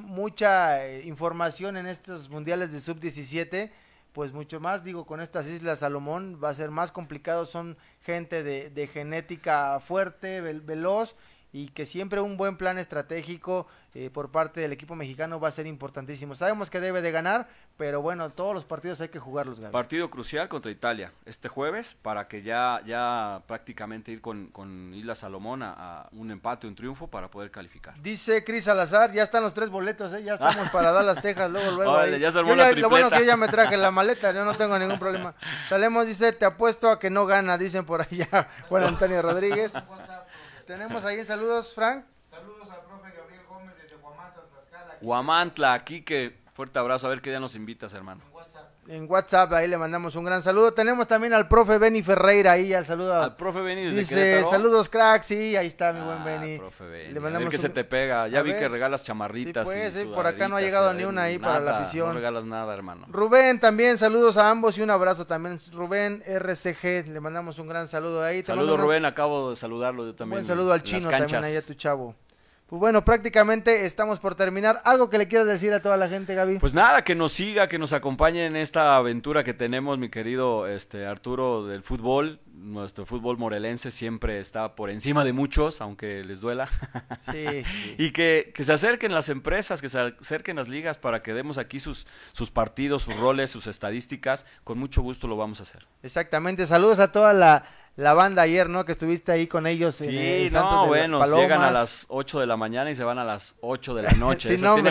mucha información en estos mundiales de sub-17, pues mucho más, digo, con estas Islas Salomón va a ser más complicado. Son gente de genética fuerte, veloz, y que siempre un buen plan estratégico por parte del equipo mexicano va a ser importantísimo. Sabemos que debe de ganar, pero bueno, todos los partidos hay que jugarlos, Gaby. Partido crucial contra Italia este jueves para que ya prácticamente ir con Islas Salomón a un empate, un triunfo para poder calificar. Dice Cris Salazar, ya están los 3 boletos, ya estamos para Dallas, Texas, luego. Órale, ya se armó la tripleta. Lo bueno que yo ya me traje la maleta, yo no tengo ningún problema. Talemos dice, te apuesto a que no gana, dicen por allá Juan Antonio Rodríguez. Tenemos ahí saludos, Frank. Saludos al profe Gabriel Gómez desde Huamantla, Tlaxcala. Huamantla, Quique, fuerte abrazo, a ver qué día nos invitas, hermano. En WhatsApp, ahí le mandamos un gran saludo. Tenemos también al profe Benny Ferreira ahí, al saludo. Al profe Benny desde dice, Querétaro. Saludos, crack, sí, ahí está mi buen Benny. Profe Benny. Le mandamos a ver que se te pega, ya vi que regalas chamarritas. Sí, pues, y por acá no ha llegado ni una ahí para la afición. No regalas nada, hermano. Rubén también, saludos a ambos y un abrazo también. Rubén RCG, le mandamos un gran saludo ahí. Saludos Rubén, acabo de saludarlo yo también. Un buen saludo al chino también ahí a tu chavo. Pues bueno, prácticamente estamos por terminar. ¿Algo que le quieras decir a toda la gente, Gaby? Pues nada, que nos siga, que nos acompañe en esta aventura que tenemos, mi querido Arturo, del fútbol. Nuestro fútbol morelense siempre está por encima de muchos, aunque les duela. Sí. Y que se acerquen las empresas, que se acerquen las ligas para que demos aquí sus partidos, sus roles, sus estadísticas. Con mucho gusto lo vamos a hacer. Exactamente. Saludos a toda la banda ayer, ¿no? Que estuviste ahí con ellos. Sí, no, bueno, llegan a las 8 de la mañana y se van a las 8 de la noche. Sin Eso tiene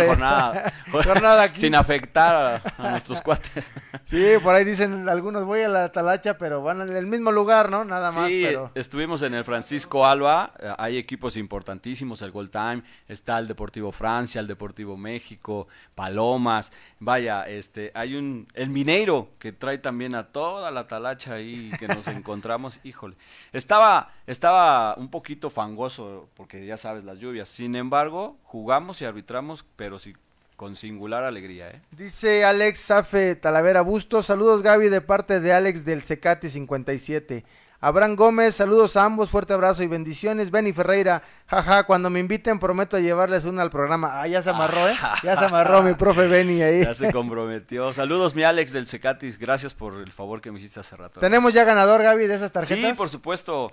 jornada aquí. Sin afectar a nuestros cuates. Sí, por ahí dicen algunos, voy a la Talacha, pero van en el mismo lugar, ¿no? Nada más. Sí, pero estuvimos en el Francisco Alba, hay equipos importantísimos, el Gold Time, está el Deportivo Francia, el Deportivo México, Palomas, vaya, hay el Mineiro, que trae también a toda la Talacha ahí que nos encontramos. Híjole, estaba un poquito fangoso porque ya sabes las lluvias. Sin embargo, jugamos y arbitramos, pero sí con singular alegría, ¿eh? Dice Alex Safe Talavera Bustos, saludos Gaby de parte de Alex del Cecati 57. Abraham Gómez, saludos a ambos, fuerte abrazo y bendiciones. Benny Ferreira, jaja, cuando me inviten prometo llevarles una al programa. Ya se amarró, ya se amarró mi profe Benny ahí. Ya se comprometió. Saludos mi Alex del Cecatis, gracias por el favor que me hiciste hace rato. ¿Tenemos ya ganador, Gaby, de esas tarjetas? Sí, por supuesto.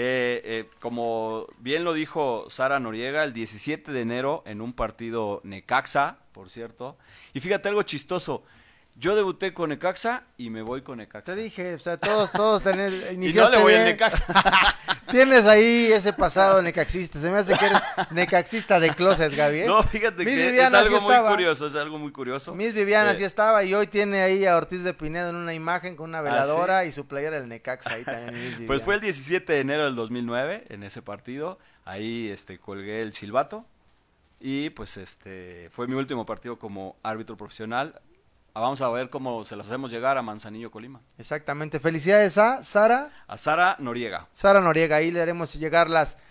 Como bien lo dijo Sara Noriega, el 17 de enero en un partido Necaxa, por cierto. Y fíjate algo chistoso. Yo debuté con Necaxa y me voy con Necaxa. Te dije, o sea, todos tenés, y no le voy al Necaxa. Tienes ahí ese pasado necaxista. Se me hace que eres necaxista de closet, Gaby, ¿eh? No, fíjate Miss que Viviana es algo sí muy estaba. curioso, es algo muy curioso. Miss Viviana sí estaba y hoy tiene ahí a Ortiz de Pinedo en una imagen con una veladora ¿sí? Y su playera del Necaxa ahí también. Miss Pues Viviana. fue el 17 de enero del 2009 en ese partido. Ahí colgué el silbato y pues fue mi último partido como árbitro profesional. Vamos a ver cómo se las hacemos llegar a Manzanillo, Colima. Exactamente. Felicidades a Sara. A Sara Noriega. Sara Noriega, ahí le haremos llegar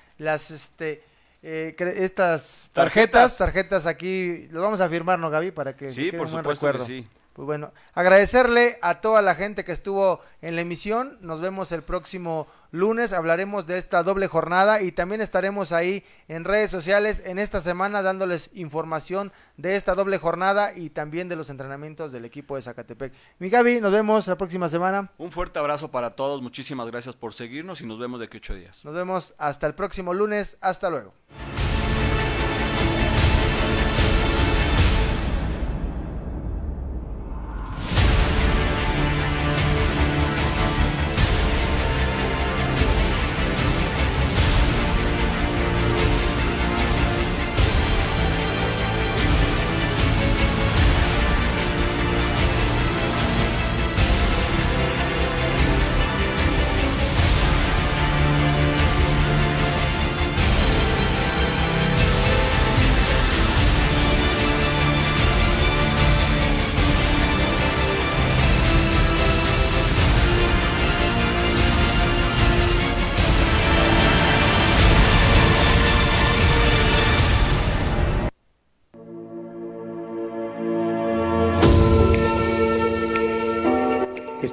estas tarjetas aquí, las vamos a firmar, ¿no, Gaby? Para que sí, quede por un buen supuesto recuerdo. que sí. Pues bueno, agradecerle a toda la gente que estuvo en la emisión. Nos vemos el próximo lunes. Hablaremos de esta doble jornada y también estaremos ahí en redes sociales en esta semana dándoles información de esta doble jornada y también de los entrenamientos del equipo de Zacatepec. Mi Gaby, nos vemos la próxima semana. Un fuerte abrazo para todos. Muchísimas gracias por seguirnos y nos vemos de aquí 8 días. Nos vemos hasta el próximo lunes. Hasta luego.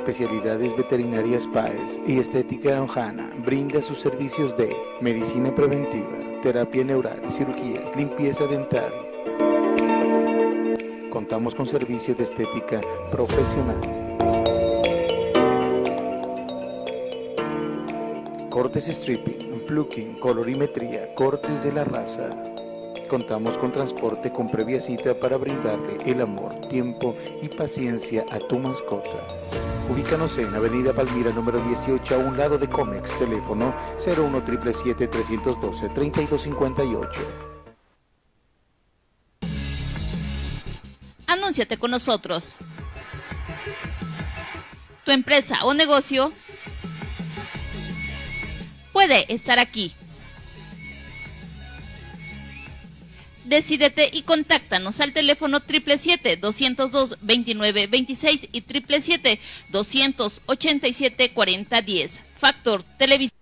Especialidades Veterinarias Páez y Estética Ojana brinda sus servicios de medicina preventiva, terapia neural, cirugías, limpieza dental. Contamos con servicio de estética profesional. Cortes stripping, plucking, colorimetría, cortes de la raza. Contamos con transporte con previa cita para brindarle el amor, tiempo y paciencia a tu mascota. Ubícanos en Avenida Palmira número 18 a un lado de Comex, teléfono 01-777-312-3258. Anúnciate con nosotros. Tu empresa o negocio puede estar aquí. Decídete y contáctanos al teléfono 777-202-2926 y 777-287-4010. Factor Televisión.